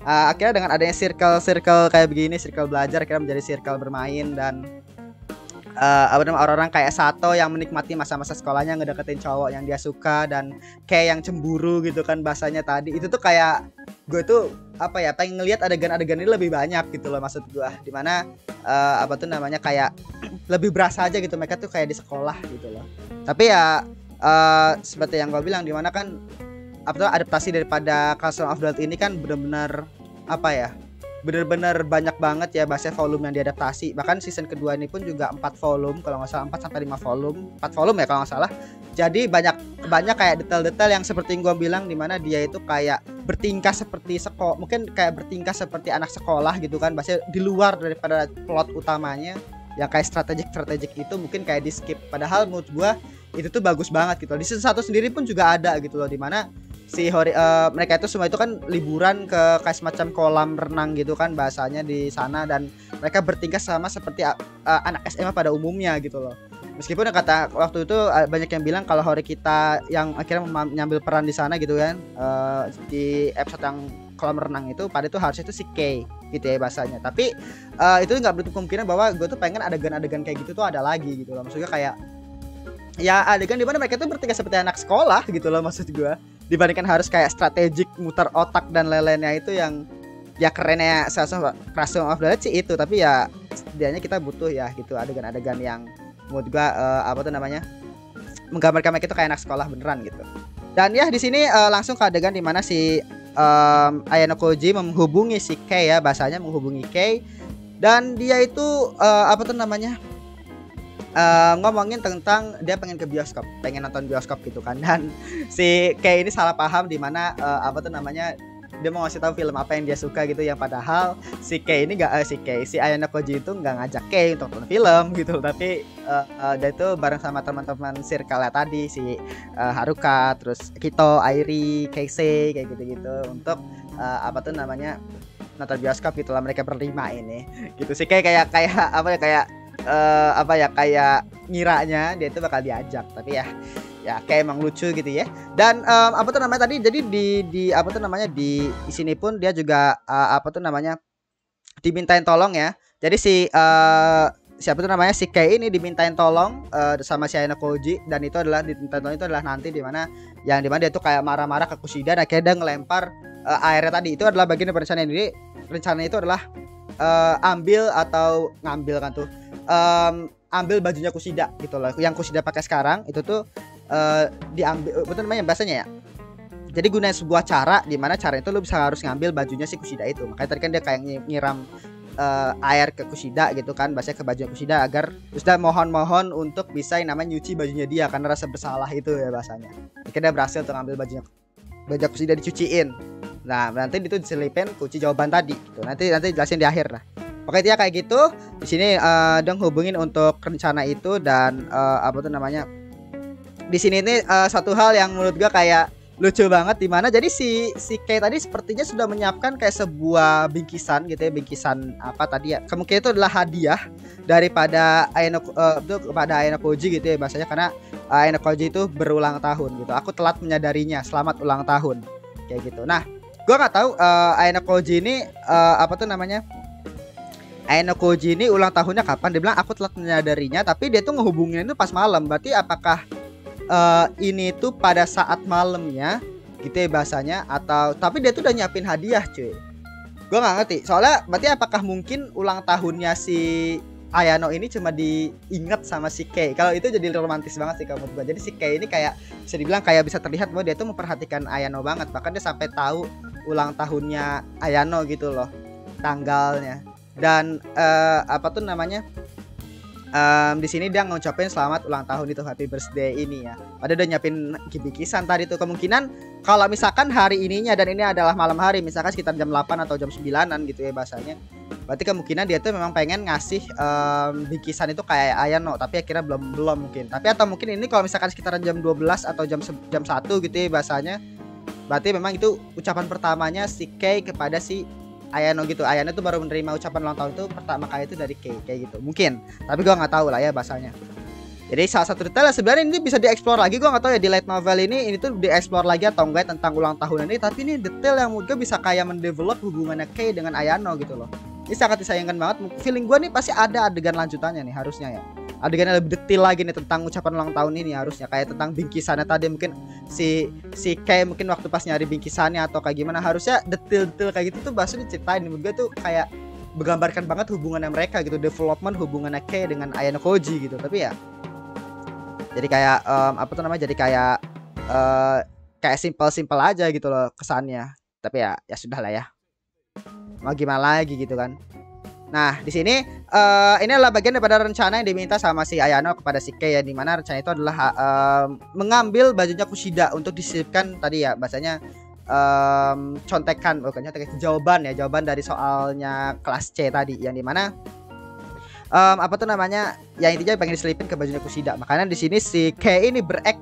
Akhirnya dengan adanya circle kayak begini, circle belajar akhirnya menjadi circle bermain. Dan apa namanya, orang-orang kayak Sato yang menikmati masa-masa sekolahnya ngedeketin cowok yang dia suka, dan kayak yang cemburu gitu kan bahasanya tadi. Itu tuh kayak gue tuh apa ya, pengen ngelihat adegan-adegan ini lebih banyak gitu loh, maksud gue, dimana apa tuh namanya, kayak lebih berasa aja gitu mereka tuh kayak di sekolah gitu loh. Tapi ya seperti yang gue bilang, dimana kan apa tuh, adaptasi daripada Classroom of the Elite ini kan benar-benar apa ya, bener-bener banyak banget ya bahasanya volume yang diadaptasi. Bahkan season kedua ini pun juga 4 volume kalau nggak salah, 4 sampai 5 volume, 4 volume ya kalau nggak salah. Jadi banyak kayak detail-detail yang seperti yang gue bilang, dimana dia itu kayak bertingkah seperti sekolah, mungkin kayak bertingkah seperti anak sekolah gitu kan, bahasanya di luar daripada plot utamanya yang kayak strategik itu mungkin kayak di skip. Padahal menurut gue itu tuh bagus banget gitu. Di season 1 sendiri pun juga ada gitu loh, dimana mereka itu semua itu kan liburan ke kayak semacam kolam renang gitu kan bahasanya di sana, dan mereka bertingkah sama seperti anak SMA pada umumnya gitu loh. Meskipun kata waktu itu banyak yang bilang kalau Hori kita yang akhirnya menyambil peran di sana gitu kan, di episode yang kolam renang itu, pada itu harusnya itu si Kay gitu ya bahasanya. Tapi itu nggak menutup kemungkinan bahwa gue tuh pengen adegan-adegan kayak gitu tuh ada lagi gitu loh. Maksudnya kayak ya adegan dimana mereka tuh bertingkah seperti anak sekolah gitu loh, maksud gue, dibandingkan harus kayak strategik muter otak dan lain-lainnya. Itu yang ya kerennya Classroom of the Elite sih itu. Tapi ya setidaknya kita butuh ya gitu adegan-adegan yang menurut gua apa tuh namanya, menggambarkan mereka itu kayak anak sekolah beneran gitu. Dan ya di sini langsung ke adegan dimana si Ayano Koji menghubungi si Kei ya, bahasanya menghubungi Kei, dan dia itu apa tuh namanya, ngomongin tentang dia pengen ke bioskop, pengen nonton bioskop gitu kan. Dan si Kei ini salah paham di mana apa tuh namanya, dia mau ngasih tahu film apa yang dia suka gitu, yang padahal si Kei ini si Ayano Koji itu nggak ngajak Kei untuk nonton film gitu, tapi dia itu bareng sama teman-teman circle tadi, si Haruka, terus Kito, Airi, Keisei kayak gitu-gitu, untuk apa tuh namanya, nonton bioskop gitu lah mereka berlima ini gitu. Si Kei kayak apa ya, kayak apa ya, kayak ngiranya dia itu bakal diajak, tapi ya kayak emang lucu gitu ya. Dan apa tuh namanya tadi, jadi di apa tuh namanya, di sini pun dia juga apa tuh namanya, dimintain tolong ya. Jadi si siapa tuh namanya, si Kei ini dimintain tolong sama si Ayano Koji, dan itu adalah dimintain tolong itu adalah nanti dimana dia tuh kayak marah-marah ke Kushida, dan akhirnya dia ngelempar airnya tadi. Itu adalah bagian dari perencanaan. Jadi rencananya itu adalah ambil kan tuh, ambil bajunya Kushida gitu loh, yang Kushida pakai sekarang itu tuh diambil, betul namanya bahasanya ya. Jadi gunain sebuah cara, di mana cara itu lo bisa harus ngambil bajunya si Kushida itu. Makanya tadi kan dia kayak nyiram air ke Kushida gitu kan, bahasanya ke bajunya Kushida, agar terus dia mohon untuk bisa yang namanya nyuci bajunya dia karena rasa bersalah itu ya bahasanya. Akhirnya dia berhasil untuk ngambil baju Kushida dicuciin. Nah nanti itu diselipin kunci jawaban tadi gitu. Nanti jelasin di akhir lah. Oke, dia kayak gitu. Di sini Dong hubungin untuk rencana itu, dan apa tuh namanya, di sini ini satu hal yang menurut gua kayak lucu banget, dimana jadi si Kei tadi sepertinya sudah menyiapkan kayak sebuah bingkisan gitu ya, bingkisan apa tadi ya, kemungkinan itu adalah hadiah daripada Ayano kepada Ayano Koji gitu ya bahasanya, karena Ayano Koji itu berulang tahun gitu. Aku telat menyadarinya, selamat ulang tahun kayak gitu. Nah gua nggak tahu Ayano Koji ini apa tuh namanya, Ayano Koji ini ulang tahunnya kapan. Dia bilang aku telat menyadarinya, tapi dia tuh ngehubungin itu pas malam. Berarti apakah ini tuh pada saat malamnya gitu ya bahasanya, atau tapi dia tuh udah nyiapin hadiah cuy. Gue nggak ngerti. Soalnya berarti apakah mungkin ulang tahunnya si Ayano ini cuma diingat sama si Kei. Kalau itu jadi romantis banget sih kalau menurut gue. Jadi si Kei ini kayak bisa dibilang kayak bisa terlihat bahwa dia tuh memperhatikan Ayano banget. Bahkan dia sampai tahu ulang tahunnya Ayano gitu loh, tanggalnya. Dan apa tuh namanya, di sini dia ngucapin selamat ulang tahun itu, happy birthday ini ya. Padahal udah nyiapin bingkisan tadi tuh. Kemungkinan kalau misalkan hari ininya dan ini adalah malam hari, misalkan sekitar jam 8 atau jam 9-an gitu ya bahasanya, berarti kemungkinan dia tuh memang pengen ngasih bingkisan itu kayak Ayano, tapi akhirnya belum mungkin. Tapi atau mungkin ini kalau misalkan sekitaran jam 12 atau jam 1 gitu ya bahasanya, berarti memang itu ucapan pertamanya si Kei kepada si Ayano gitu. Ayano tuh baru menerima ucapan ulang tahun itu pertama kali itu dari Kei kayak gitu mungkin, tapi gua nggak tahu lah ya bahasanya. Jadi salah satu detail sebenarnya ini bisa dieksplor lagi. Gua nggak tahu ya di light novel ini tuh dieksplor lagi atau enggak tentang ulang tahun ini, tapi ini detail yang menurut gue bisa kayak mendevelop hubungannya Kei dengan Ayano gitu loh. Ini sangat disayangkan banget. Feeling gue nih pasti ada adegan lanjutannya nih harusnya ya. adegan yang lebih detail lagi nih tentang ucapan ulang tahun ini, harusnya kayak tentang bingkisannya tadi, mungkin si Kay mungkin waktu pas nyari bingkisannya atau kayak gimana, harusnya detail-detail kayak gitu tuh bahasa diceritain. Menurut gue tuh kayak menggambarkan banget hubungannya mereka gitu, development hubungannya Kay dengan Ayano Koji gitu. Tapi ya jadi kayak apa tuh namanya, jadi kayak kayak simpel aja gitu loh kesannya. Tapi ya sudah lah ya, mau gimana lagi gitu kan. Nah di sini ini adalah bagian daripada rencana yang diminta sama si Ayano kepada si Kei ya, dimana rencana itu adalah mengambil bajunya Kushida untuk disisipkan tadi ya, bahasanya contekan, bukan contekan, jawaban dari soalnya kelas C tadi, yang dimana apa tuh namanya, yang intinya pengen diselipin ke bajunya Kushida. Makanya di sini si Kei ini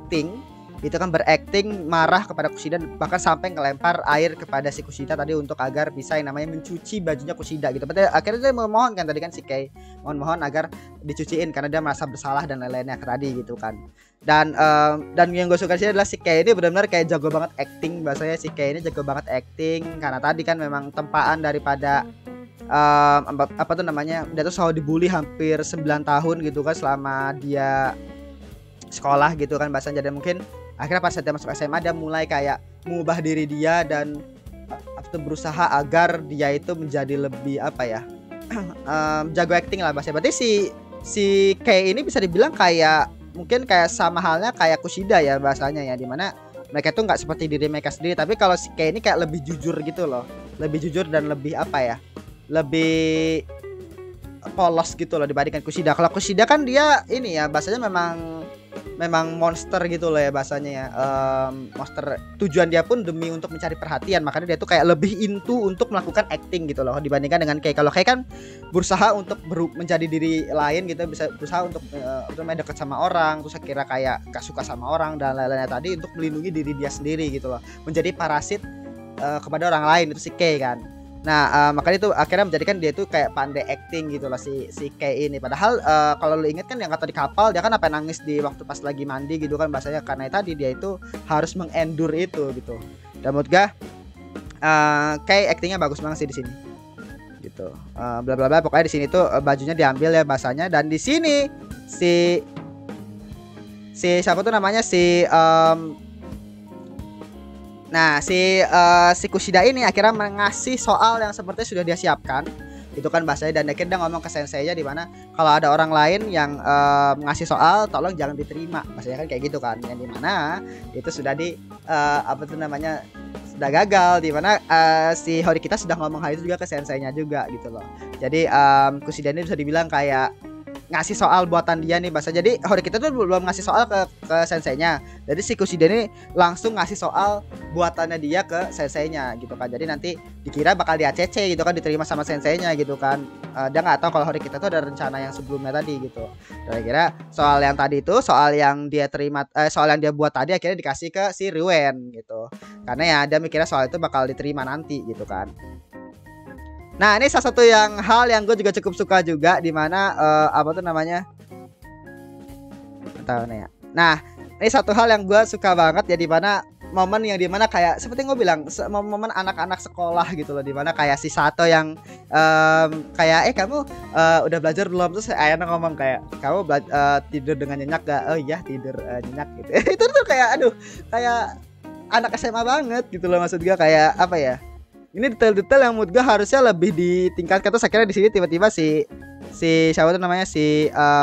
berakting marah kepada Kushida, bahkan sampai ngelempar air kepada si Kushida tadi untuk agar bisa yang namanya mencuci bajunya Kushida gitu. Berarti akhirnya dia memohon kan tadi kan si Kei mohon agar dicuciin karena dia merasa bersalah dan lain-lainnya tadi gitu kan. Dan yang gue suka sih adalah si Kei ini benar-benar kayak jago banget acting, bahasanya si Kei ini jago banget acting karena tadi kan memang tempaan daripada apa tuh namanya, dia tuh selalu dibully hampir 9 tahun gitu kan selama dia sekolah gitu kan bahasanya. Dan mungkin akhirnya pas dia masuk SMA dia mulai kayak mengubah diri dia dan berusaha agar dia itu menjadi lebih apa ya, jago acting lah bahasa. Berarti si Kei ini bisa dibilang kayak mungkin kayak sama halnya kayak Kushida ya bahasanya ya, dimana mereka tuh nggak seperti diri mereka sendiri, tapi kalau si Kei ini kayak lebih jujur gitu loh, lebih jujur dan lebih apa ya, lebih polos gitu loh dibandingkan Kushida. Kalau Kushida kan dia ini ya bahasanya memang monster gitu loh ya bahasanya ya, monster, tujuan dia pun demi untuk mencari perhatian, makanya dia tuh kayak lebih into untuk melakukan acting gitu loh dibandingkan dengan Kei. Kalau Kei kan berusaha untuk menjadi diri lain gitu, bisa berusaha untuk main dekat sama orang, terus kira kayak gak suka sama orang dan lain-lainnya tadi untuk melindungi diri dia sendiri gitu loh, menjadi parasit kepada orang lain, itu si Kei kan. Nah makanya itu akhirnya menjadikan dia tuh kayak pandai acting gitu lah si Kei ini. Padahal kalau lu inget kan yang kata di kapal dia kan apa nangis di waktu pas lagi mandi gitu kan bahasanya, karena tadi dia itu harus mengendur itu gitu. Dan menurut gue Kei actingnya bagus banget sih di sini gitu. Bla bla bla, pokoknya di sini tuh bajunya diambil ya bahasanya. Dan di sini si siapa tuh namanya nah si Kushida ini akhirnya mengasih soal yang sepertinya sudah dia siapkan itu kan bahasanya. Dan akhirnya dia ngomong ke senseinya di mana kalau ada orang lain yang ngasih soal tolong jangan diterima, bahasanya kan kayak gitu kan, yang dimana itu sudah apa tuh namanya, sudah gagal, dimana si Horikita sudah ngomong hal itu juga ke senseinya juga gitu loh. Jadi Kushida ini bisa dibilang kayak ngasih soal buatan dia nih bahasa. Jadi Horikita tuh belum ngasih soal ke senseinya, jadi si Kushida ini langsung ngasih soal buatannya dia ke senseinya gitu kan. Jadi nanti dikira bakal di ACC gitu kan, diterima sama senseinya gitu kan. Dia nggak tahu kalau Horikita tuh ada rencana yang sebelumnya tadi gitu. Dan kira soal yang tadi itu, soal yang dia terima, soal yang dia buat tadi akhirnya dikasih ke si Riwen gitu, karena ya dia mikirnya soal itu bakal diterima nanti gitu kan. Nah ini salah satu hal yang gue juga cukup suka juga, dimana apa tuh namanya, tahu nih ya. Nah ini satu hal yang gue suka banget ya, dimana momen yang dimana kayak seperti gue bilang momen anak-anak sekolah gitu loh, dimana kayak si Sato yang kayak kamu udah belajar belum, terus Ayano ngomong kayak kamu tidur dengan nyenyak gak? Oh iya tidur nyenyak gitu. Itu tuh kayak aduh, kayak anak SMA banget gitu loh, maksud gue kayak apa ya, ini detail-detail yang menurut gue harusnya lebih ditingkatkan. Terus akhirnya di sini tiba-tiba si siapa tuh namanya, si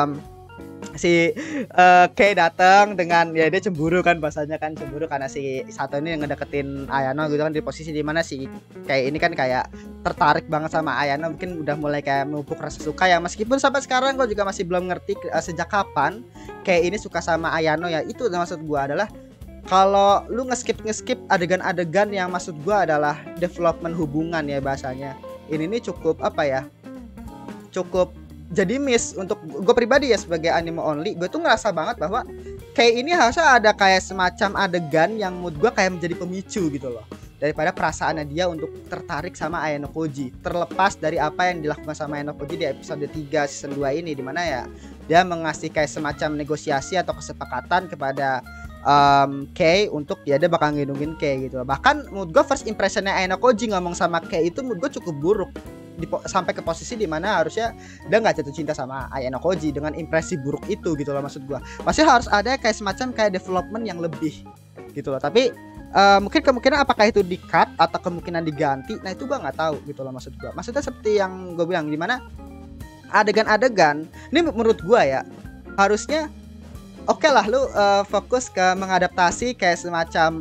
Kei datang dengan ya dia cemburu kan bahasanya kan, cemburu karena si Sato ini yang ngedeketin Ayano gitu kan, di posisi dimana si Kei ini kan kayak tertarik banget sama Ayano, mungkin udah mulai kayak memupuk rasa suka ya, meskipun sampai sekarang gue juga masih belum ngerti sejak kapan Kei ini suka sama Ayano ya. Itu maksud gue adalah kalau lu ngeskip adegan-adegan yang maksud gua adalah development hubungan ya bahasanya, ini nih cukup apa ya, cukup jadi miss untuk gue pribadi ya sebagai anime only. Gue tuh ngerasa banget bahwa kayak ini harusnya ada kayak semacam adegan yang mood gue kayak menjadi pemicu gitu loh, daripada perasaannya dia untuk tertarik sama Ayano Koji, terlepas dari apa yang dilakukan sama Ayano Koji di episode 3 season 2 ini, dimana ya dia mengasih kayak semacam negosiasi atau kesepakatan kepada Kei untuk ya dia bakal ngelindungin Kei gitu. Bahkan menurut gue first impressionnya Ayano Koji ngomong sama Kei itu menurut gue cukup buruk sampai ke posisi dimana harusnya dia nggak jatuh cinta sama Ayano Koji dengan impresi buruk itu gitu loh maksud gua. Pasti harus ada kayak semacam kayak development yang lebih gitu loh. Tapi mungkin kemungkinan apakah itu di cut atau kemungkinan diganti, nah itu gua nggak tahu gitu loh maksud gua. Maksudnya seperti yang gue bilang, dimana adegan-adegan ini menurut gua ya harusnya oke lah lu fokus ke mengadaptasi kayak semacam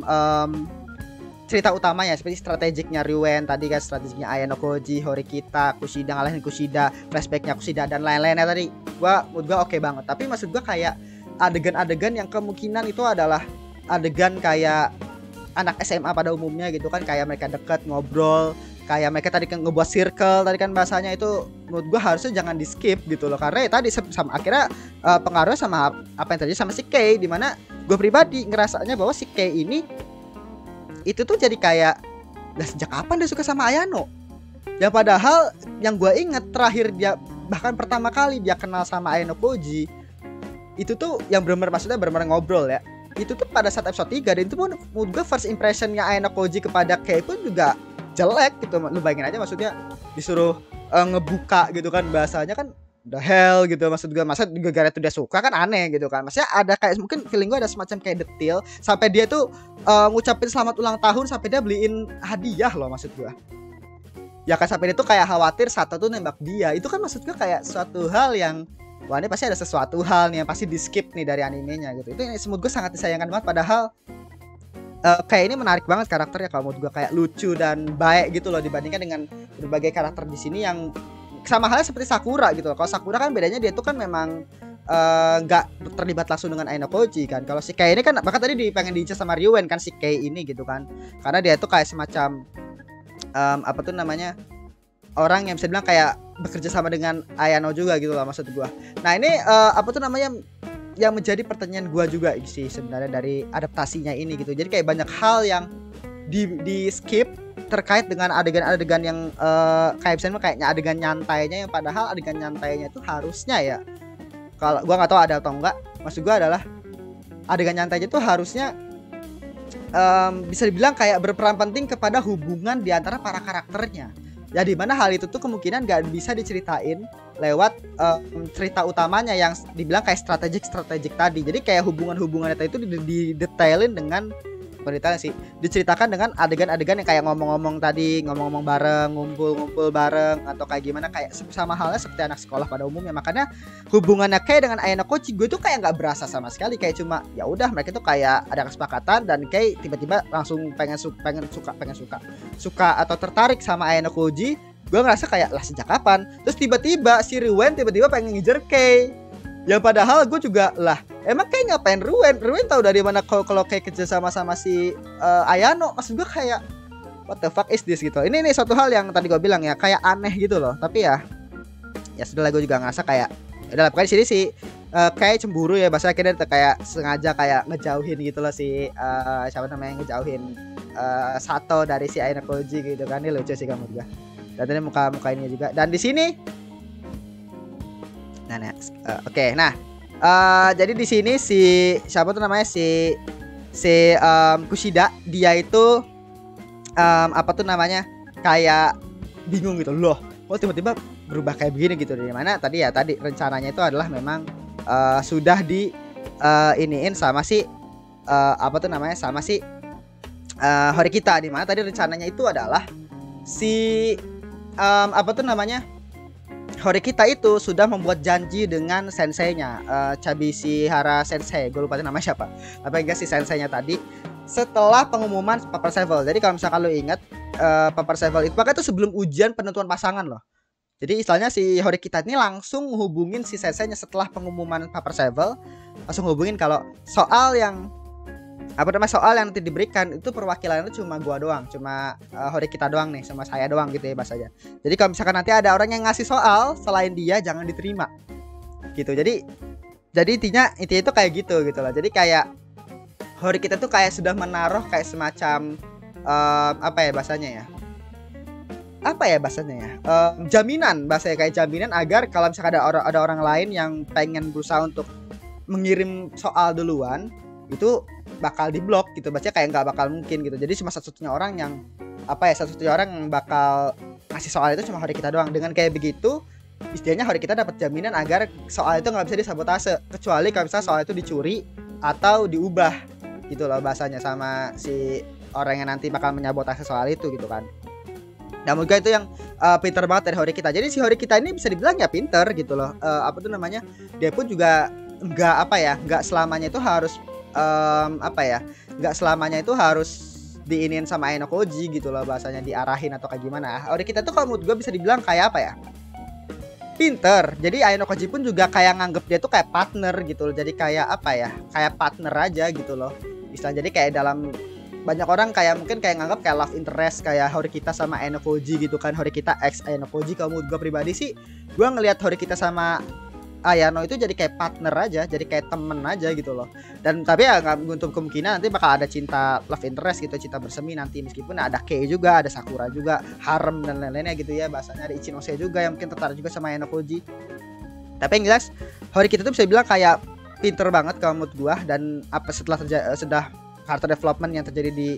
cerita utamanya seperti strategiknya Ryuen tadi kan, strateginya Ayano Koji, Horikita, Kushida ngalahin Kushida, flashbacknya Kushida dan lain-lainnya tadi. Menurut gua oke banget. Tapi maksud gua kayak adegan-adegan yang kemungkinan itu adalah adegan kayak anak SMA pada umumnya gitu kan, kayak mereka deket ngobrol, kayak mereka tadi kan ngebuat circle tadi kan bahasanya, itu menurut gua harusnya jangan di skip gitu loh, karena ya tadi sama akhirnya pengaruhnya sama apa yang terjadi sama si Kei, dimana gua pribadi ngerasanya bahwa si Kei ini itu tuh jadi kayak lah sejak kapan dia suka sama Ayano, yang padahal yang gue inget terakhir dia bahkan pertama kali dia kenal sama Ayano Koji itu tuh yang benar-benar maksudnya benar-benar ngobrol ya, itu tuh pada saat episode 3, dan itu pun menurut gue first impressionnya Ayano Koji kepada Kei pun juga jelek gitu. Lu bayangin aja maksudnya disuruh ngebuka gitu kan, bahasanya kan the hell gitu, maksud gue masa gara-gara itu dia suka kan aneh gitu kan. Maksudnya ada kayak mungkin feeling gue ada semacam kayak detail sampai dia tuh ngucapin selamat ulang tahun sampai dia beliin hadiah loh maksud gue. Ya kan sampai dia tuh kayak khawatir Sato tuh nembak dia. Itu kan maksud gue kayak suatu hal yang wah ini pasti ada sesuatu hal nih yang pasti di skip nih dari animenya gitu. Itu menurut gue sangat disayangkan banget, padahal kayak ini menarik banget karakternya kalau menurut gue, kayak lucu dan baik gitu loh dibandingkan dengan berbagai karakter di sini yang sama halnya seperti Sakura gitu loh. Kalau Sakura kan bedanya dia tuh kan memang nggak terlibat langsung dengan Ayano Koji kan. Kalau si Kei ini kan bahkan tadi pengen diincar sama Ryuen kan si Kei ini gitu kan, karena dia tuh kayak semacam apa tuh namanya, orang yang bisa bilang kayak bekerja sama dengan Ayano juga gitu loh maksud gua. Nah ini apa tuh namanya yang menjadi pertanyaan gua juga sih sebenarnya dari adaptasinya ini gitu. Jadi kayak banyak hal yang di skip terkait dengan adegan-adegan yang kayak misalnya kayaknya adegan nyantainya, yang padahal adegan nyantainya itu harusnya ya, kalau gua nggak tahu ada atau enggak, maksud gua adalah adegan nyantainya itu harusnya bisa dibilang kayak berperan penting kepada hubungan di antara para karakternya. Ya dimana hal itu tuh kemungkinan nggak bisa diceritain lewat cerita utamanya yang dibilang kayak strategik tadi. Jadi kayak hubungannya itu didetailin dengan penelitian sih, diceritakan dengan adegan-adegan yang kayak ngomong-ngomong bareng, ngumpul bareng, atau kayak gimana, kayak sama halnya seperti anak sekolah pada umumnya. Makanya hubungannya kayak dengan Ayano Koji gue tuh kayak nggak berasa sama sekali, kayak cuma ya udah mereka tuh kayak ada kesepakatan dan kayak tiba-tiba langsung pengen suka atau tertarik sama Ayano Koji. Gue ngerasa kayak lah sejak kapan, terus tiba-tiba si Ryuen tiba-tiba pengen ngejar Kei. Ya padahal gue juga lah, emang kayak ngapain Ryuen tahu dari mana kalau kayak kerja sama si Ayano. Maksud gue kayak what the fuck is this gitu. Ini suatu hal yang tadi gue bilang ya kayak aneh gitu loh. Tapi ya sudah lah, gue juga ngerasa kayak udah lah, pokoknya di sini sih kayak cemburu ya, bahasa akhirnya kayak sengaja kayak ngejauhin gitu loh si siapa namanya, ngejauhin Sato dari si Ayano Koji gitu kan. Ini lucu sih kamu juga. Dan ini muka ini juga. Dan di sini jadi di sini si siapa tuh namanya si Kushida, dia itu apa tuh namanya kayak bingung gitu loh, kok tiba-tiba berubah kayak begini gitu. Dari mana tadi rencananya itu adalah memang sudah di iniin sama si apa tuh namanya sama si Horikita, di mana tadi rencananya itu adalah si apa tuh namanya Horikita itu sudah membuat janji dengan senseinya, Chabishihara Sensei, gue lupa namanya siapa, apa enggak si senseinya tadi, setelah pengumuman Paper Sevel. Jadi kalau misalkan lo ingat Paper Sevel itu maka itu sebelum ujian penentuan pasangan loh. Jadi istilahnya si Horikita ini langsung hubungin si senseinya setelah pengumuman Paper Sevel, langsung hubungin kalau soal yang nanti diberikan itu perwakilannya cuma gua doang, cuma Horikita doang nih, sama saya doang gitu ya bahasanya. Jadi kalau misalkan nanti ada orang yang ngasih soal selain dia jangan diterima gitu. Jadi intinya itu kayak gitu loh. Jadi kayak Horikita tuh kayak sudah menaruh kayak semacam apa ya bahasanya ya, jaminan, bahasanya kayak jaminan agar kalau misalkan ada orang lain yang pengen berusaha untuk mengirim soal duluan itu bakal diblok gitu, baca kayak nggak bakal mungkin gitu. Jadi cuma satu-satunya orang yang bakal ngasih soal itu cuma Horikita doang. Dengan kayak begitu istilahnya Horikita dapat jaminan agar soal itu nggak bisa disabotase, kecuali kalau misalnya soal itu dicuri atau diubah gitu loh bahasanya sama si orang yang nanti bakal menyabotase soal itu gitu kan. Nah menurut gue itu yang pinter banget dari Horikita. Jadi si Horikita ini bisa dibilang ya pinter gitu loh. Apa tuh namanya, dia pun juga nggak selamanya itu harus nggak selamanya itu harus diinin sama Ayano Koji gitu loh bahasanya, diarahin atau kayak gimana. Horikita tuh kalau menurut gue bisa dibilang kayak apa ya, pinter. Jadi Ayano Koji pun juga kayak nganggep dia tuh kayak partner gitu loh. Jadi kayak kayak partner aja gitu loh istilah. Jadi kayak dalam banyak orang kayak mungkin kayak nganggap kayak love interest kayak Horikita sama Ayano Koji gitu kan. Horikita ex Ayano Koji. Kalau menurut gue pribadi sih, gue ngelihat Horikita sama Ayano itu jadi kayak partner aja, jadi kayak temen aja gitu loh. Dan tapi ya nggak menutup kemungkinan nanti bakal ada cinta love interest gitu, cinta bersemi nanti, meskipun ada Kei juga, ada Sakura juga, harem dan lain-lainnya gitu ya bahasanya. Ada Ichinose juga yang mungkin tertarik juga sama Ayano Koji. Tapi yang jelas Horikita tuh bisa bilang kayak pinter banget kalau menurut gua. Dan apa setelah sudah character development yang terjadi di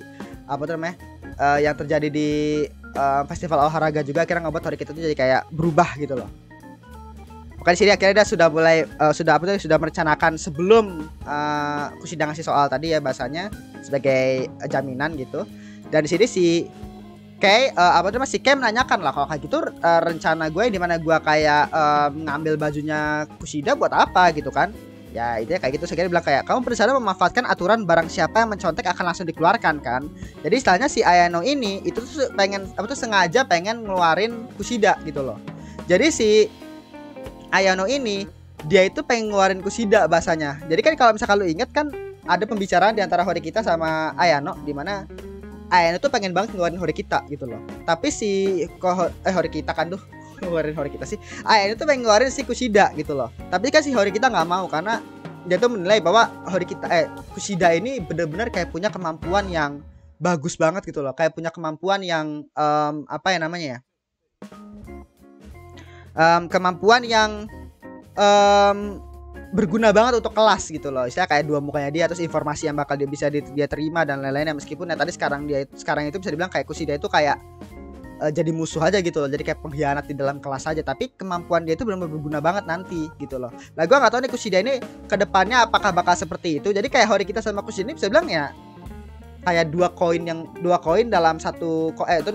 yang terjadi di festival olahraga juga akhirnya ngebuat Horikita tuh jadi kayak berubah gitu loh. Maka di sini akhirnya dia sudah mulai sudah merencanakan sebelum Kushida ngasih soal tadi ya bahasanya sebagai jaminan gitu. Dan di sini si Kei si Kei menanyakan lah, kalau kayak gitu rencana gue di mana gue kayak ngambil bajunya Kushida buat apa gitu kan. Ya itu kayak gitu. Sekarang bilang kayak kamu berencana memanfaatkan aturan barang siapa yang mencontek akan langsung dikeluarkan kan. Jadi istilahnya si Ayano ini itu tuh sengaja pengen ngeluarin Kushida gitu loh. Jadi si Ayano ini dia itu pengen ngeluarin Kushida bahasanya. Jadi kan kalau misalkan lu inget kan ada pembicaraan di antara Horikita sama Ayano di mana Ayano tuh pengen banget ngeluarin Horikita gitu loh. Tapi si Horikita kan tuh ngeluarin Horikita sih. Ayano tuh pengen ngeluarin si Kushida gitu loh. Tapi kan si Horikita nggak mau karena dia tuh menilai bahwa Kushida ini benar-benar kayak punya kemampuan yang bagus banget gitu loh. Kayak punya kemampuan yang kemampuan yang berguna banget untuk kelas gitu loh. Istilah kayak dua mukanya dia, terus informasi yang bakal dia terima dan lain-lainnya. Meskipun ya tadi sekarang itu bisa dibilang kayak Kushida itu kayak jadi musuh aja gitu loh. Jadi kayak pengkhianat di dalam kelas aja. Tapi kemampuan dia itu benar-benar berguna banget nanti gitu loh. Nah gue gak tahu nih Kushida ini kedepannya apakah bakal seperti itu. Jadi kayak Horikita sama Kushida ini bisa bilang ya kayak dua koin dalam satu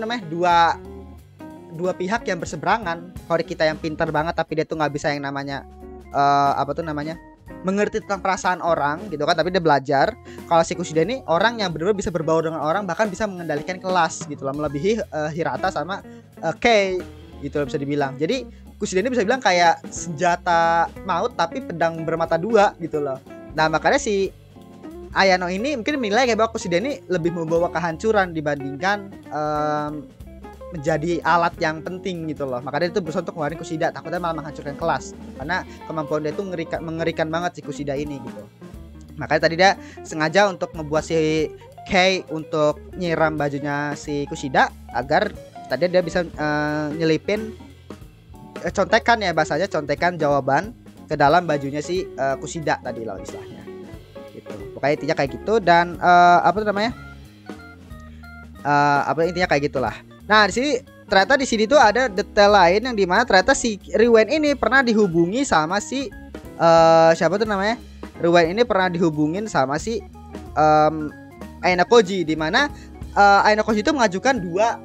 dua pihak yang berseberangan. Horikita yang pintar banget tapi dia tuh nggak bisa yang namanya mengerti tentang perasaan orang gitu kan, tapi dia belajar. Kalau si Kushida ini orang yang benar-benar bisa berbaur dengan orang, bahkan bisa mengendalikan kelas gitu loh, melebihi Hirata sama Kei gitu loh bisa dibilang. Jadi Kushida ini bisa bilang kayak senjata maut tapi pedang bermata dua gitu loh. Nah makanya si Ayano ini mungkin menilai kayak bahwa Kushida ini lebih membawa kehancuran dibandingkan menjadi alat yang penting gitu loh. Makanya dia tuh berusaha untuk ngeluarin Kushida, takutnya malah menghancurkan kelas. Karena kemampuan dia tuh mengerikan banget si Kushida ini gitu. Makanya tadi dia sengaja untuk membuat si Kei untuk nyiram bajunya si Kushida agar tadi dia bisa nyelipin contekan ya bahasanya, contekan jawaban ke dalam bajunya si Kushida tadi lah istilahnya. Gitu. Pokoknya intinya kayak gitu. Dan intinya kayak gitulah. Nah di sini tuh ada detail lain yang dimana ternyata si Riwen ini pernah dihubungi sama si Riwen ini pernah dihubungin sama si Ayano Koji, dimana Ayano Koji itu mengajukan dua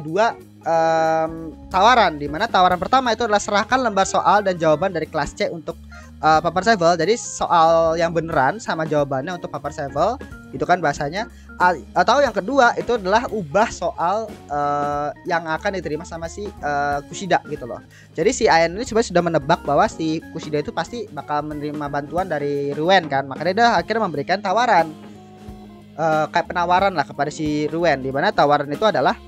tawaran. Dimana tawaran pertama itu adalah serahkan lembar soal dan jawaban dari kelas C untuk paper Sevel. Jadi soal yang beneran sama jawabannya untuk paper Sevel itu kan bahasanya. Atau yang kedua itu adalah ubah soal yang akan diterima sama si Kushida gitu loh. Jadi si Ayano ini sebenarnya sudah menebak bahwa si Kushida itu pasti bakal menerima bantuan dari Riwen kan. Makanya dia akhirnya memberikan tawaran kayak penawaran lah kepada si Riwen, di mana tawaran itu adalah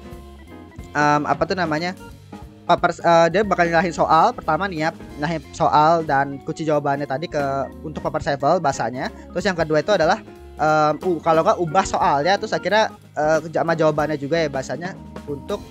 dia bakal nyalahin soal pertama nih ya, nyalahin soal dan kunci jawabannya tadi untuk paper Sevel bahasanya. Terus yang kedua itu adalah kalau nggak ubah soalnya, terus akhirnya sama jawabannya juga ya bahasanya untuk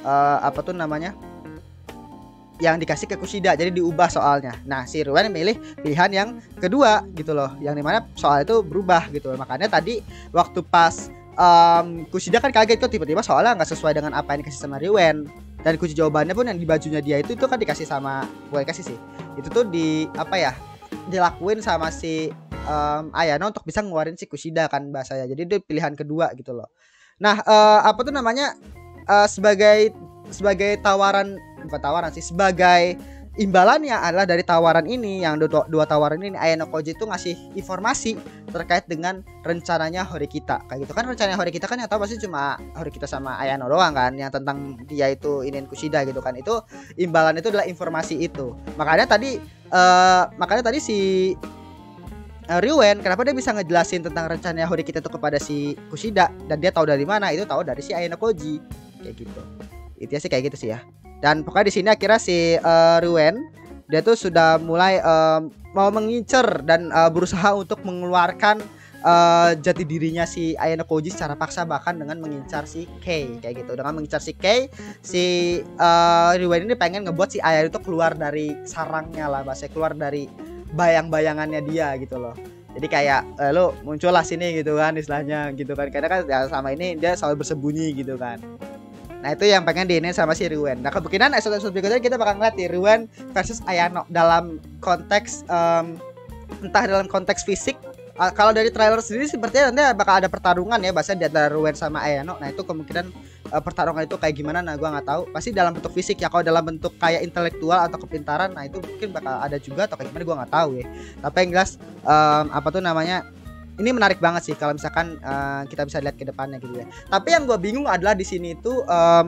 yang dikasih ke Kushida, jadi diubah soalnya. Nah si Riwen milih pilihan yang kedua gitu loh, yang dimana soal itu berubah gitu loh. Makanya tadi waktu pas Kushida kan kaget tuh tiba-tiba soalnya nggak sesuai dengan apa yang dikasih sama Riwen. Dan kunci jawabannya pun yang di bajunya dia itu kan dikasih sama, bukan kasih sih, itu tuh di apa ya, dilakuin sama si Ayano untuk bisa ngeluarin si Kushida kan bahasanya. Jadi itu pilihan kedua gitu loh. Nah apa tuh namanya, sebagai tawaran, bukan tawaran sih, sebagai imbalannya adalah dari tawaran ini, yang dua tawaran ini, Ayano Koji itu ngasih informasi terkait dengan rencananya Horikita kayak gitu kan. Rencananya Horikita kan yang tahu pasti cuma Horikita sama Ayano doang kan, yang tentang dia itu inin Kushida gitu kan. Itu imbalan itu adalah informasi itu. Makanya tadi si Ryuen kenapa dia bisa ngejelasin tentang rencananya Horikita itu kepada si Kushida, dan dia tahu dari mana? Itu tahu dari si Ayano Koji kayak gitu. Itu sih kayak gitu sih ya. Dan pokoknya di sini akhirnya si Ryuen dia tuh sudah mulai mau mengincar dan berusaha untuk mengeluarkan jati dirinya si Ayano Koji secara paksa, bahkan dengan mengincar si Kei kayak gitu. Dengan mengincar si Kei, si Ryuen ini pengen ngebuat si Ayano itu keluar dari sarangnya lah, bahasa keluar dari bayang-bayangannya dia gitu loh. Jadi kayak lo muncullah sini gitu kan istilahnya gitu kan, karena kan ya, sama ini dia selalu bersembunyi gitu kan. Nah itu yang pengen diinin sama si Ryuen. Nah kemungkinan episode berikutnya kita bakal ngeliat di Ryuen versus Ayano dalam konteks entah dalam konteks fisik. Kalau dari trailer sendiri sepertinya nanti bakal ada pertarungan ya, bahasa di antara Ryuen sama Ayano. Nah itu kemungkinan pertarungan itu kayak gimana, nah gue nggak tahu. Pasti dalam bentuk fisik ya. Kalau dalam bentuk kayak intelektual atau kepintaran, nah itu mungkin bakal ada juga atau kayak gimana gue nggak tahu ya. Tapi yang jelas apa tuh namanya, ini menarik banget sih kalau misalkan kita bisa lihat ke depannya gitu ya. Tapi yang gue bingung adalah di sini tuh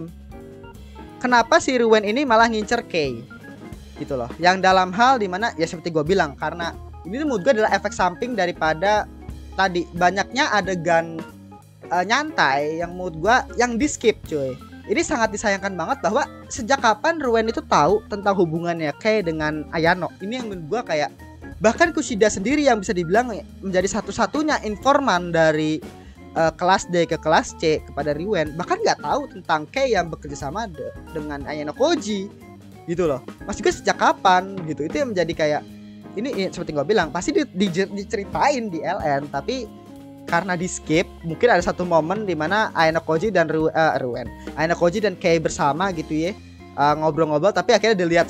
kenapa si Ryuen ini malah ngincer Kei gitu loh. Yang dalam hal dimana ya seperti gue bilang, karena ini tuh menurut gue adalah efek samping daripada tadi banyaknya adegan nyantai yang menurut gue yang di skip cuy. Ini sangat disayangkan banget bahwa sejak kapan Ryuen itu tahu tentang hubungannya Kei dengan Ayano. Ini yang menurut gue kayak, bahkan Kushida sendiri yang bisa dibilang menjadi satu-satunya informan dari kelas D ke kelas C kepada Ryuen, bahkan nggak tahu tentang Kei yang bekerja sama dengan Ayano Koji gitu loh. Mas juga sejak kapan gitu. Itu yang menjadi kayak ini seperti gue bilang pasti diceritain di LN, tapi karena di skip, mungkin ada satu momen di mana Ayano Koji dan Ryuen, Ayano Koji dan Kei bersama gitu ya, ngobrol-ngobrol, tapi akhirnya dilihat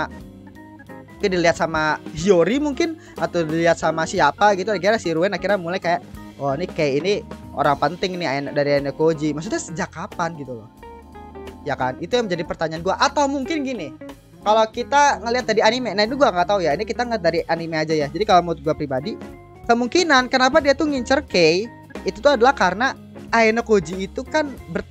sama Hiyori mungkin, atau dilihat sama siapa gitu. Akhirnya si Ryuen akhirnya mulai kayak, oh ini Kei ini orang penting nih dari Ayano Koji. Maksudnya sejak kapan gitu loh ya kan. Itu yang menjadi pertanyaan gue. Atau mungkin gini, kalau kita ngelihat dari anime, nah itu gue nggak tahu ya, ini kita ngeliat dari anime aja ya. Jadi kalau menurut gue pribadi, kemungkinan kenapa dia tuh ngincer Kei itu tuh adalah karena Ayano Koji itu kan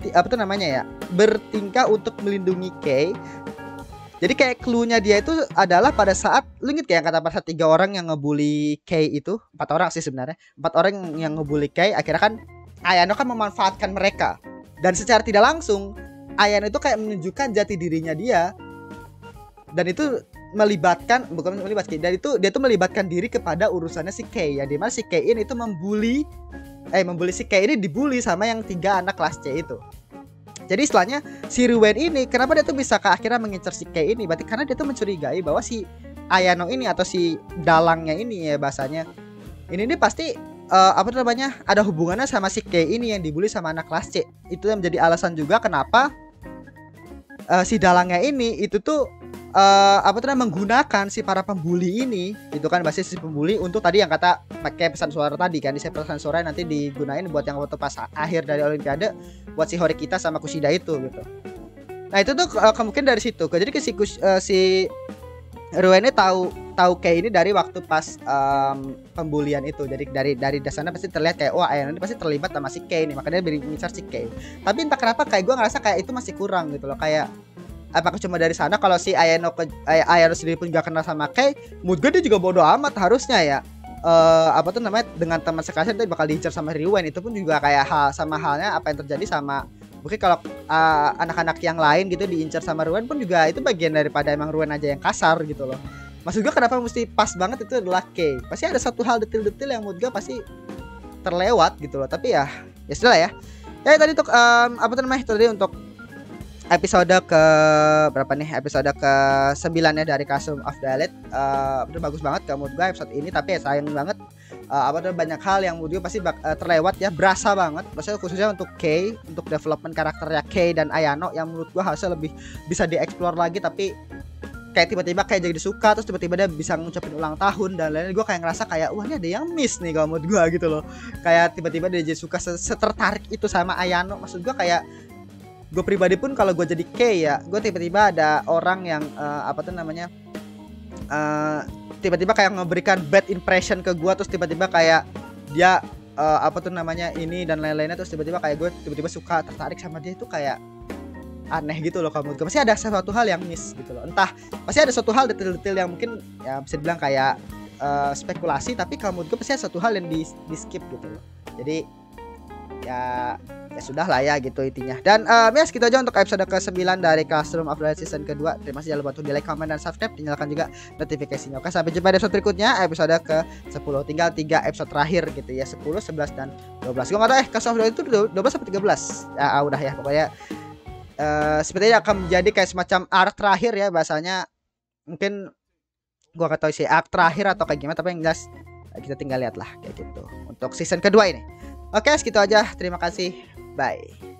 bertingkah untuk melindungi Kei. Jadi kayak clue-nya dia itu adalah pada saat, lu inget kayak kata pada saat 3 orang yang ngebully Kei itu, 4 orang sih sebenarnya, 4 orang yang ngebully Kei, akhirnya kan Ayano kan memanfaatkan mereka. Dan secara tidak langsung Ayano itu kayak menunjukkan jati dirinya dia. Dan itu melibatkan, bukan melibatkan, dan itu dia tuh melibatkan diri kepada urusannya si Kei, ya dimana si Kei ini itu membuli si Kei ini dibully sama yang 3 anak kelas C itu. Jadi istilahnya si Ryuen ini kenapa dia tuh bisa ke akhirnya mengincar si Kei ini, berarti karena dia tuh mencurigai bahwa si Ayano ini atau si dalangnya ini ya bahasanya ini pasti ada hubungannya sama si Kei ini yang dibully sama anak kelas C. Itu yang menjadi alasan juga kenapa si dalangnya ini itu tuh menggunakan si para pembuli ini itu kan, basis si pembuli untuk tadi yang kata pakai pesan suara tadi kan. Di pesan suara nanti digunain buat yang waktu pas akhir dari Olimpiade buat si Horikita sama Kushida itu gitu. Nah itu tuh kemungkinan dari situ. Jadi si Ryuen ini tahu Kei ini dari waktu pas pembulian itu. Jadi dari dasarnya pasti terlihat kayak wah Ayano ini pasti terlibat sama si Kei nih, makanya dia mengincar si Kei. Tapi entah kenapa kayak gue ngerasa kayak itu masih kurang gitu loh, kayak apakah cuma dari sana. Kalau si Ayano sendiri pun gak kenal sama Kei, menurut gue dia juga bodo amat harusnya ya. Dengan teman sekelasnya dia bakal diincar sama Ryuen. Itu pun juga kayak halnya apa yang terjadi sama mungkin kalau anak-anak yang lain gitu diincar sama Ryuen pun juga itu bagian daripada emang Ryuen aja yang kasar gitu loh. Maksud gue kenapa mesti pas banget itu adalah Kei. Pasti ada satu hal detail-detail yang menurut gue pasti terlewat gitu loh. Tapi ya sudah ya. Ya tadi untuk tadi untuk episode ke berapa nih, episode ke 9 ya dari Classroom of the Elite. Udah bagus banget menurut gue episode ini, tapi ya sayang banget apa tuh, banyak hal yang menurut gue pasti terlewat ya, berasa banget. Maksudnya khususnya untuk Kay, untuk development karakternya Kay dan Ayano yang menurut gue harusnya lebih bisa dieksplor lagi, tapi kayak tiba-tiba kayak jadi suka, terus tiba-tiba dia bisa ngucapin ulang tahun dan lain-lain. Gue kayak ngerasa kayak wah ini ada yang miss nih kalau menurut gue gitu loh. Kayak tiba-tiba dia jadi suka setertarik itu sama Ayano. Maksud gue kayak gue pribadi pun kalau gue jadi Kay ya, gue tiba-tiba ada orang yang apa tuh namanya, tiba-tiba kayak memberikan bad impression ke gue, terus tiba-tiba kayak dia apa tuh namanya ini dan lain-lainnya, terus tiba-tiba kayak gue tiba-tiba suka tertarik sama dia, itu kayak aneh gitu loh. Kamu pasti ada sesuatu hal yang miss gitu loh, entah pasti ada suatu hal detail-detail yang mungkin ya bisa dibilang kayak spekulasi, tapi kamu gue pasti ada satu hal yang di skip gitu loh. Jadi ya sudah lah ya gitu intinya. Dan ya segitu aja untuk episode ke-9 dari Classroom of the Elite season kedua. Terima kasih, jangan lupa untuk di like, comment, dan subscribe, nyalakan juga notifikasinya. Oke, sampai jumpa di episode berikutnya, episode ke-10. Tinggal 3 episode terakhir gitu ya, 10, 11, dan 12. Gue gak tau Classroom of the Elite itu 12 sampai 13 ya, udah ya pokoknya sepertinya akan menjadi kayak semacam arc terakhir ya bahasanya. Mungkin gua gak tahu sih arc terakhir atau kayak gimana, tapi yang jelas kita tinggal lihat lah kayak gitu untuk season kedua ini. Oke, segitu aja, terima kasih, bye.